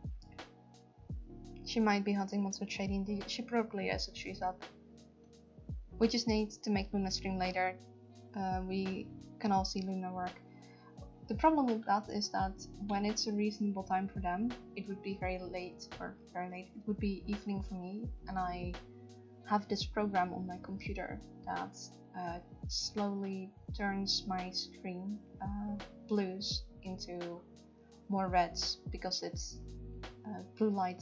she might be hunting monsters with Shady indeed. She probably is if she's up. We just need to make Luna stream later. Uh, we can all see Luna work. The problem with that is that when it's a reasonable time for them, it would be very late, or very late, it would be evening for me, and I have this program on my computer that uh, slowly turns my screen uh, blues into more reds because it's uh, blue light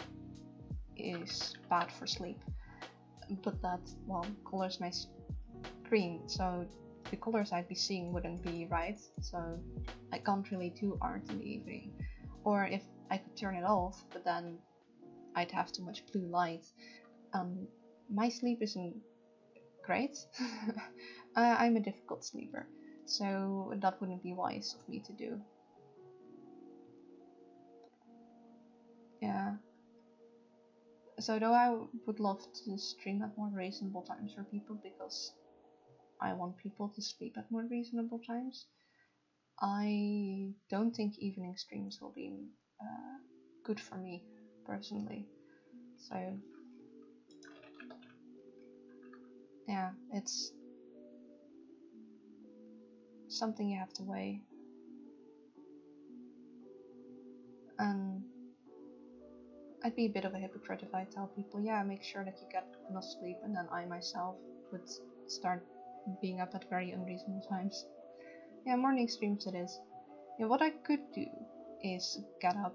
is bad for sleep, but that, well, colors my screen, so the colors I'd be seeing wouldn't be right, so I can't really do art in the evening. Or if I could turn it off, but then I'd have too much blue light. Um, my sleep isn't great. I, I'm a difficult sleeper, so that wouldn't be wise of me to do. Yeah. So though I would love to stream at more reasonable times for people because I want people to sleep at more reasonable times, I don't think evening streams will be uh, good for me personally. So yeah, it's something you have to weigh. And I'd be a bit of a hypocrite if I tell people, yeah, make sure that you get enough sleep, and then I myself would start being up at very unreasonable times. Yeah, morning streams it is. Yeah, what I could do is get up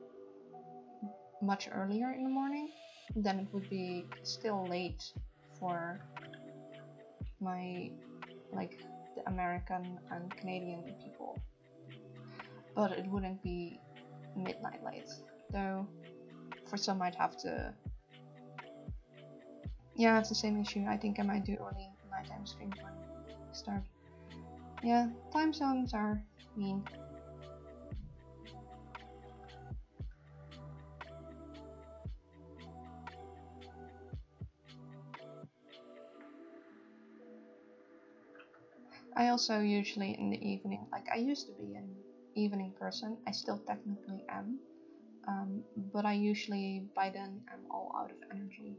much earlier in the morning, then it would be still late for my, like, the American and Canadian people, but it wouldn't be midnight late, though for some I'd have to, yeah, it's the same issue. I think I might do early nighttime streams when I start. Yeah, time zones are mean. I also usually in the evening, like I used to be an evening person, I still technically am, um, but I usually by then am all out of energy.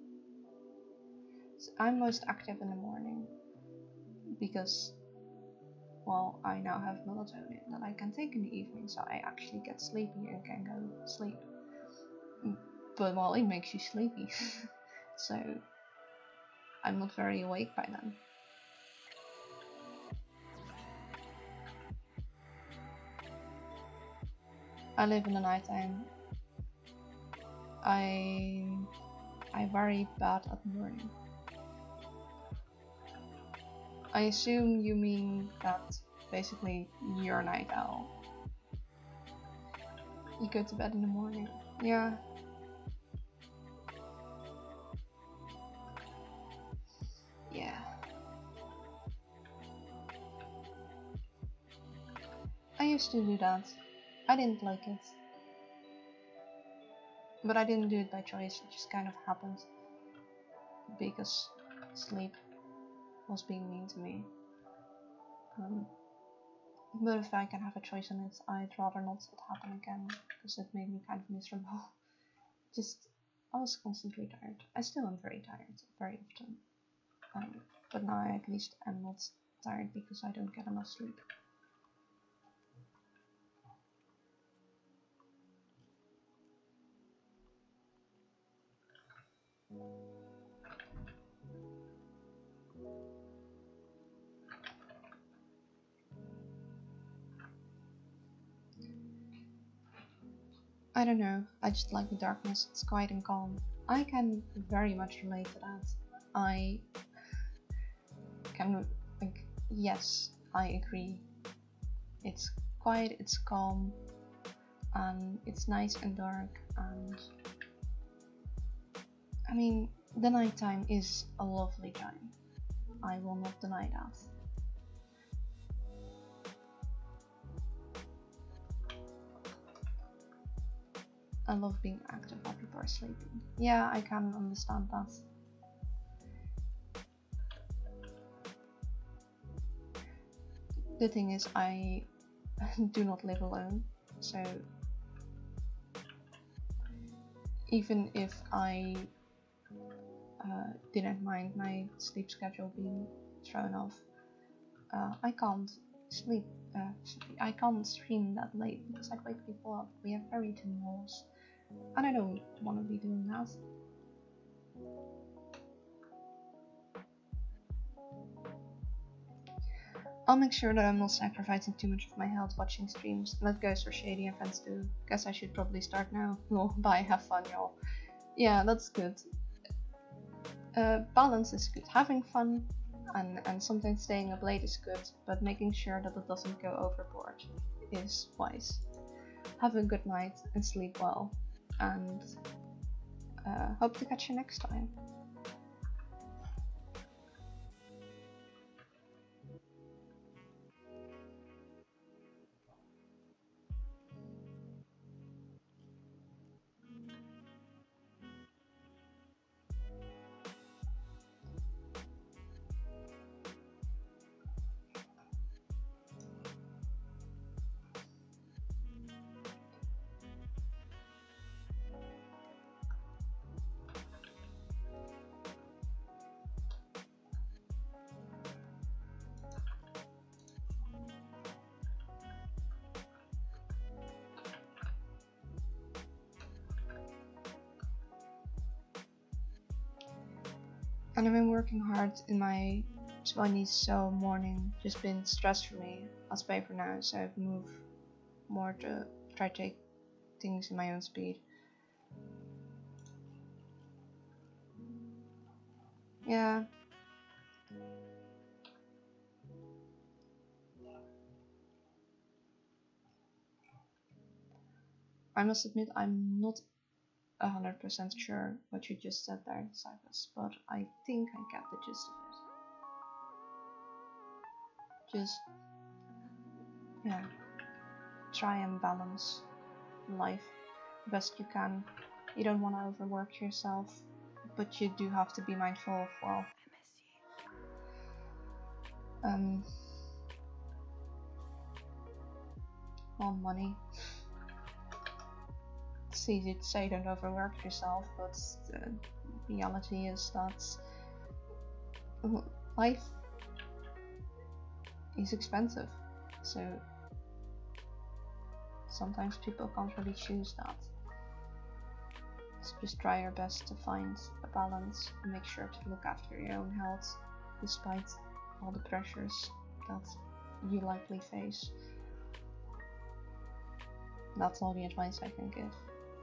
So I'm most active in the morning because, well, I now have melatonin that I can take in the evening, so I actually get sleepy and can go to sleep. But, well, it makes you sleepy, so I'm not very awake by then. I live in the nighttime. I I very bad at morning. I assume you mean that basically you're a night owl. You go to bed in the morning. Yeah. Yeah. I used to do that. I didn't like it. But I didn't do it by choice, it just kind of happened. Because sleep was being mean to me. Um, but if I can have a choice in it, I'd rather not it happen again, because it made me kind of miserable. Just, I was constantly tired. I still am very tired, very often. Um, but now I at least am not tired because I don't get enough sleep. I don't know, I just like the darkness, it's quiet and calm. I can very much relate to that. I can, like, yes, I agree. It's quiet, it's calm, and it's nice and dark, and I mean, the nighttime is a lovely time. I will not deny that. I love being active while people are sleeping. Yeah, I can understand that. The thing is, I do not live alone, so even if I uh, didn't mind my sleep schedule being thrown off, uh, I can't sleep. Uh, I can't stream that late because I'd wake people up. We have very thin walls, and I don't want to be doing that. I'll make sure that I'm not sacrificing too much of my health watching streams. Let goes for Shady and friends too. Guess I should probably start now. Well, bye, have fun, y'all. Yeah, that's good. Uh, balance is good. Having fun and, and sometimes staying up late is good, but making sure that it doesn't go overboard is wise. Have a good night and sleep well, and uh, hope to catch you next time. And I've been working hard in my twenties, so morning just been stress for me as paper now, so I've moved more to try to take things in my own speed. Yeah. I must admit I'm not a hundred percent sure what you just said there, Cypress, but I think I get the gist of it. Just, yeah, try and balance life best you can. You don't want to overwork yourself, but you do have to be mindful of, well, um, well, money. It's easy to say don't overwork yourself, but the reality is that life is expensive, so sometimes people can't really choose that. So just try your best to find a balance and make sure to look after your own health despite all the pressures that you likely face. That's all the advice I can give.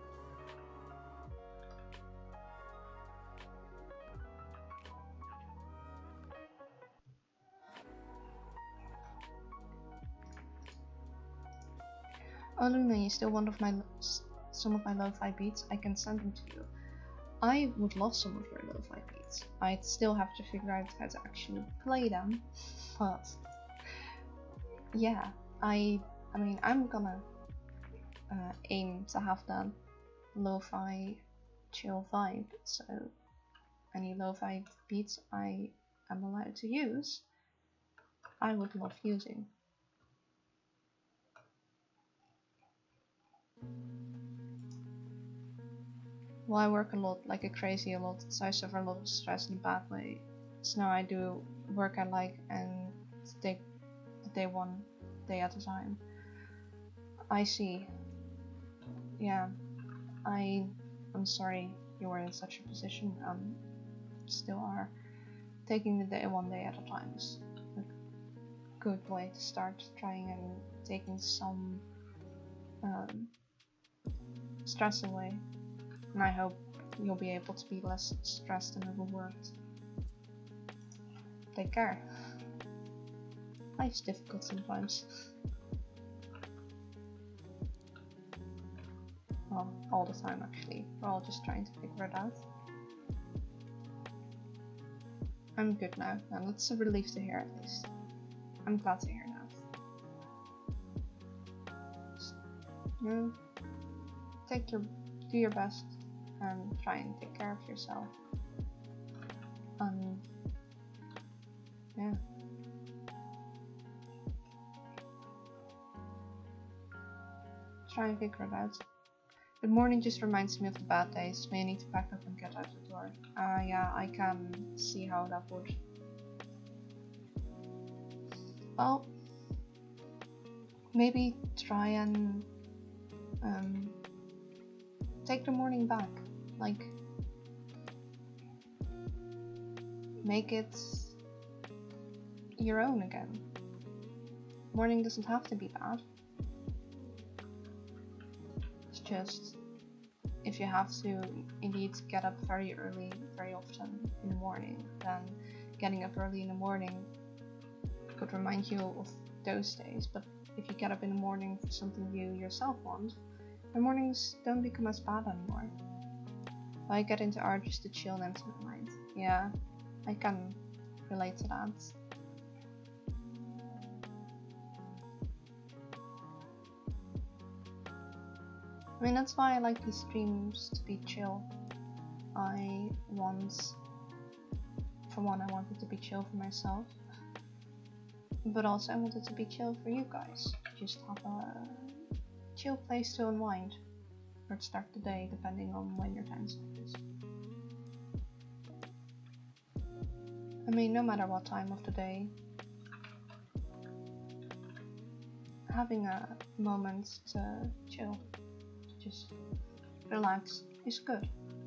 Oh Luna, you still want of my some of my lo-fi beats? I can send them to you. I would love some of your lo-fi beats. I'd still have to figure out how to actually play them, but yeah, I I mean I'm gonna uh, aim to have that lo-fi chill vibe. So any lo-fi beats I am allowed to use, I would love using. Well, I work a lot, like a crazy a lot, so I suffer a lot of stress in a bad way. So now I do work I like and take the day one day at a time. I see. Yeah, I I'm sorry you were in such a position. Um, still are. Taking the day one day at a time is a good way to start trying and taking some um, stress away. And I hope you'll be able to be less stressed and overworked. Take care. Life's difficult sometimes. Well, all the time actually. We're all just trying to figure it out. I'm good now, and it's a relief to hear at least. I'm glad to hear that. Just, you know, take your, do your best. And try and take care of yourself. Um, yeah. Try and figure it out. The morning just reminds me of the bad days. May I need to pack up and get out the door. Uh, yeah, I can see how that would. Well, maybe try and um, take the morning back. Like, make it your own again. morning doesn't have to be bad. It's just, if you have to indeed get up very early, very often in the morning, then getting up early in the morning could remind you of those days. But if you get up in the morning for something you yourself want, the mornings don't become as bad anymore. I get into art just to chill into the night. Yeah, I can relate to that. I mean, that's why I like these streams to be chill. I want, for one, I want it to be chill for myself, but also I want it to be chill for you guys. Just have a chill place to unwind or start the day, depending on when your time zone is. I mean, no matter what time of the day, having a moment to chill, to just relax, is good.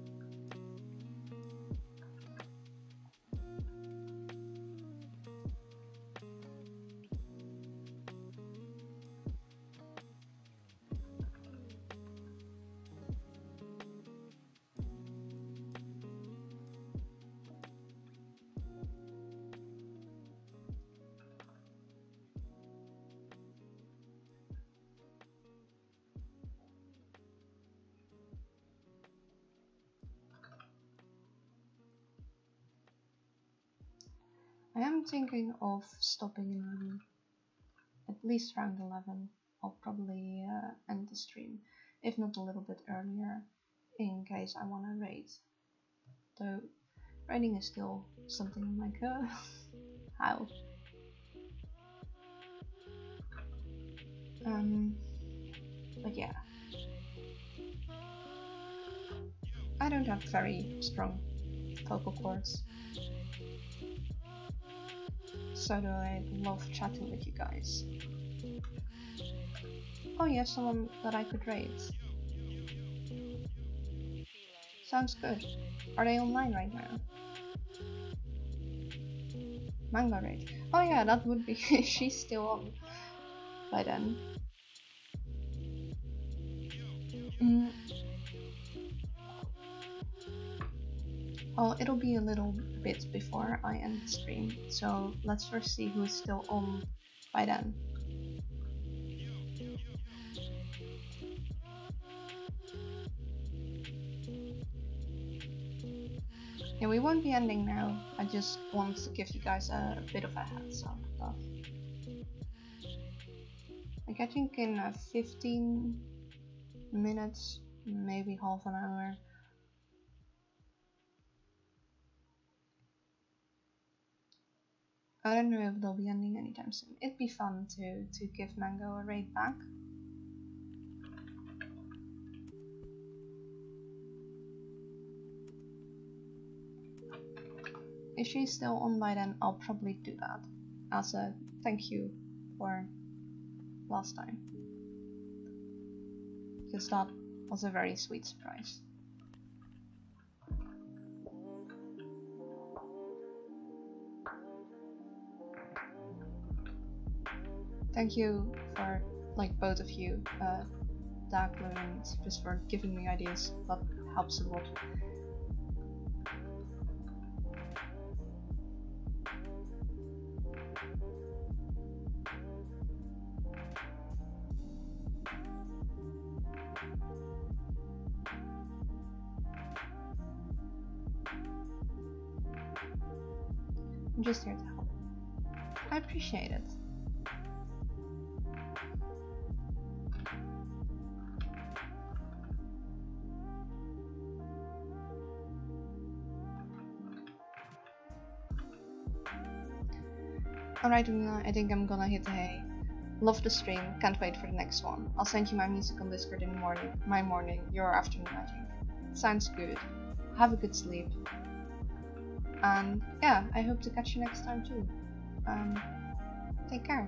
I am thinking of stopping in at least around eleven. I'll probably uh, end the stream, if not a little bit earlier, in case I want to raid. Though raiding is still something like a house. Um, but yeah, I don't have very strong vocal cords. So do I love chatting with you guys. Oh yeah, someone that I could raid. Sounds good. Are they online right now? Manga raid. Oh yeah, that would be she's still on by then. Mm. Well, it'll be a little bit before I end the stream, so let's first see who's still on by then. Yeah, we won't be ending now. I just want to give you guys a bit of a heads up. But like, I think in uh, fifteen minutes, maybe half an hour, I don't know if they'll be ending anytime soon. It'd be fun to, to give Mango a raid back. If she's still on by then, I'll probably do that as a thank you for last time. Because that was a very sweet surprise. Thank you for, like, both of you, uh, Darkblue and just for giving me ideas. That helps a lot. I'm just here to help. I appreciate it. Alright, I think I'm gonna hit hay. Love the stream, can't wait for the next one. I'll send you my music on Discord in the morning. My morning, your afternoon, I think. Sounds good. Have a good sleep. And yeah, I hope to catch you next time too. Um, take care.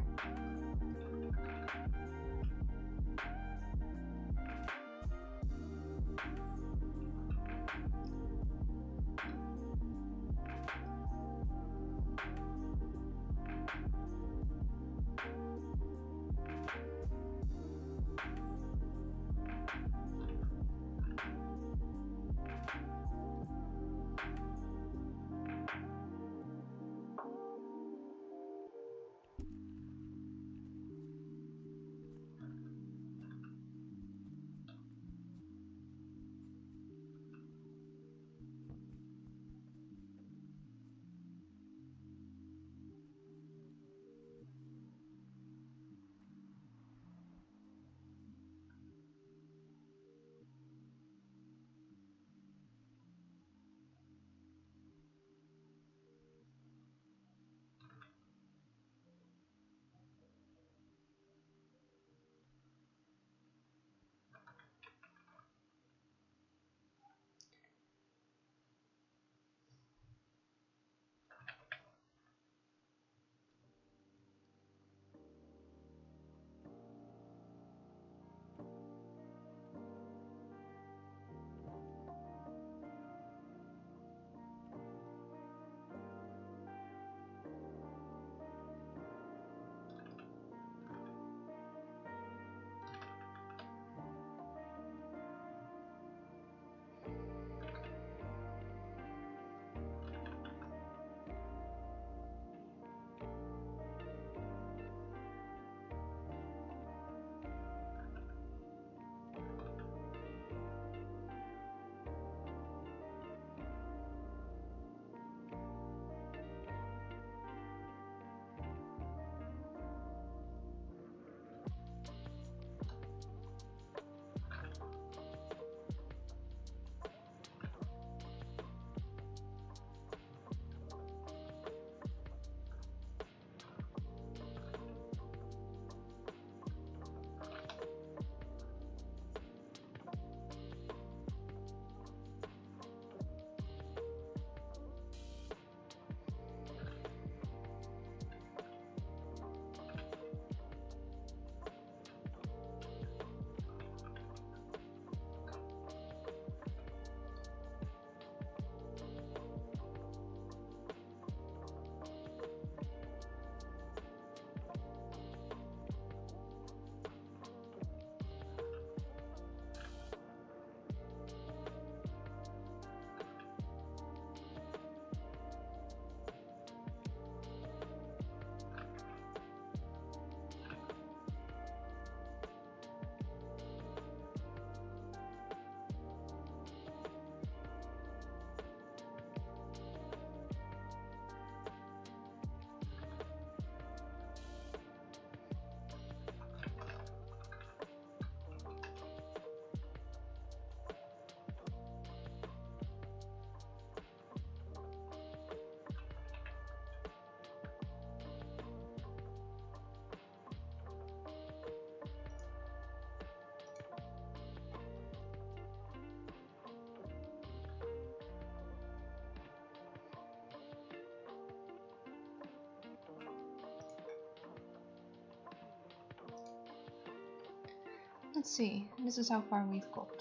let's see. This is how far we've got.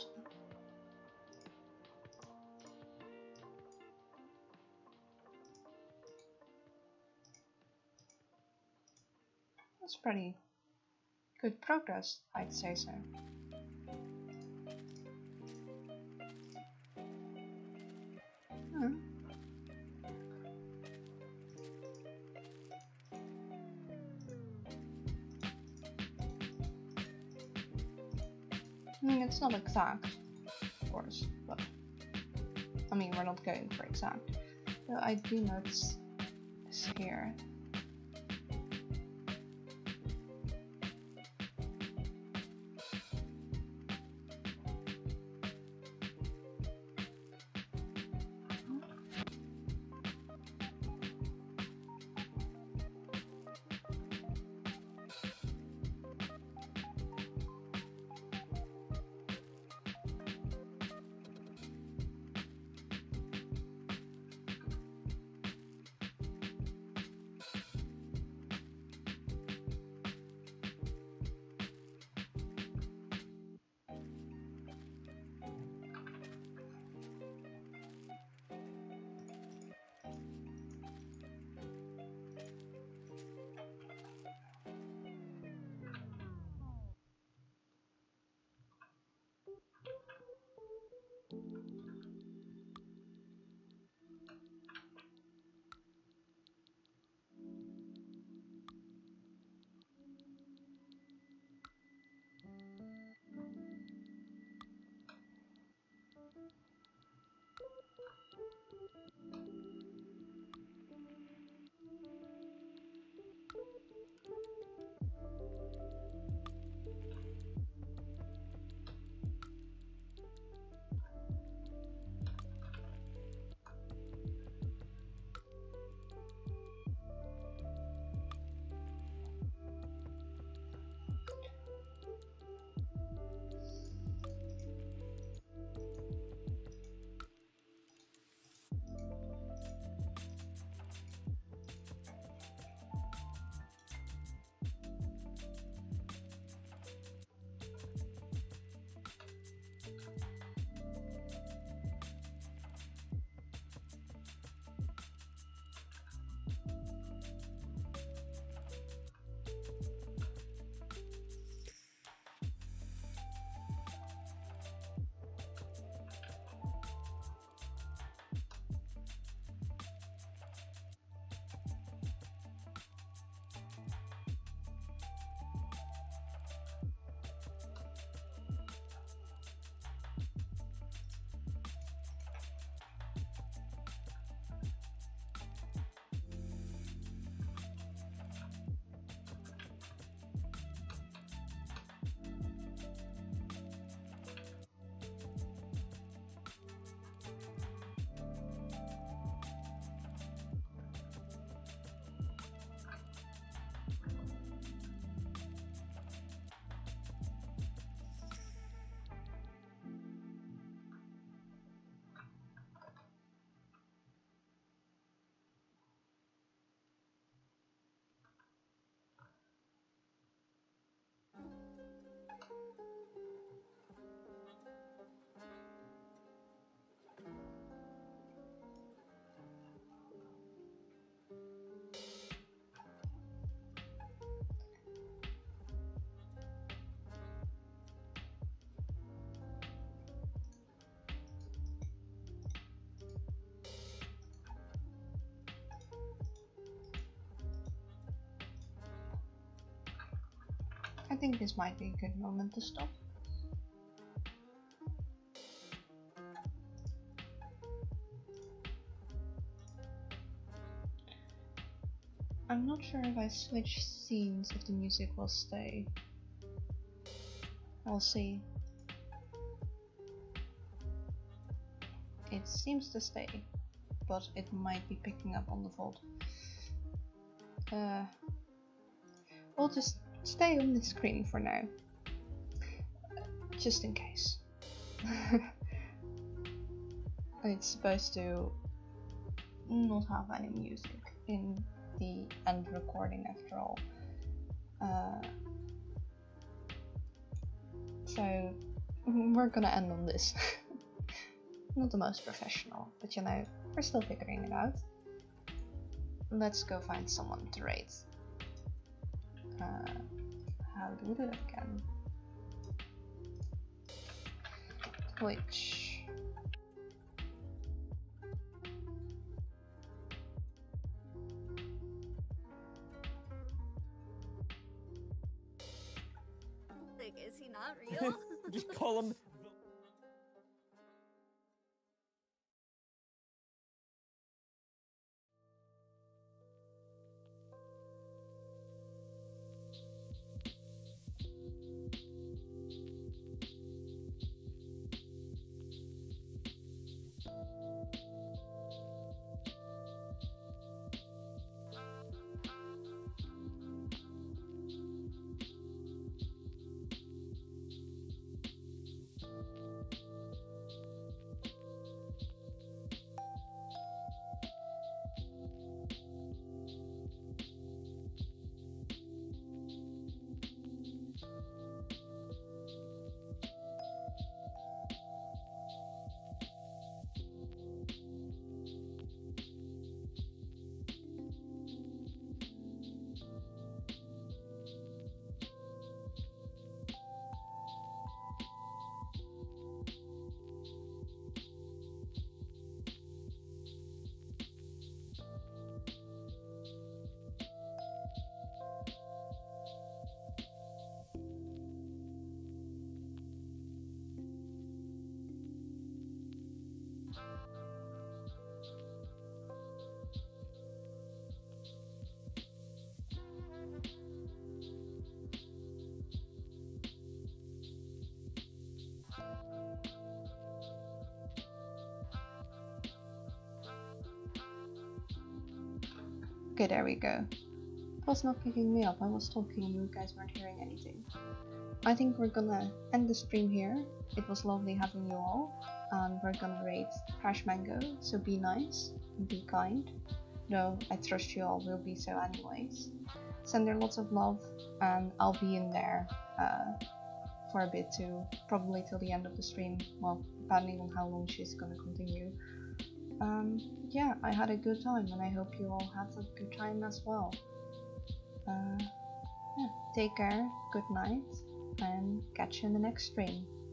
That's pretty good progress, I'd say so. Hmm. I mean, it's not exact, of course, but I mean, we're not going for exact. So I do notice this here. I think this might be a good moment to stop. I'm not sure if I switch scenes if the music will stay. I'll see. It seems to stay, but it might be picking up on the fault. Uh, we'll just stay on the screen for now, just in case. It's supposed to not have any music in the end recording after all. Uh, So we're gonna end on this. Not the most professional, but you know, we're still figuring it out. Let's go find someone to raid. Uh, how do we do it again? Twitch. Like, is he not real? Just call him. Okay, there we go. It was not picking me up. I was talking and you guys weren't hearing anything. I think we're gonna end the stream here. It was lovely having you all. And we're gonna raid Crash Mango, so be nice and be kind. Though I trust you all will be so anyways. Send her lots of love, and I'll be in there uh, for a bit too. Probably till the end of the stream, well, depending on how long she's gonna continue. Um, yeah, I had a good time, and I hope you all had a good time as well. Uh, yeah, take care, good night, and catch you in the next stream.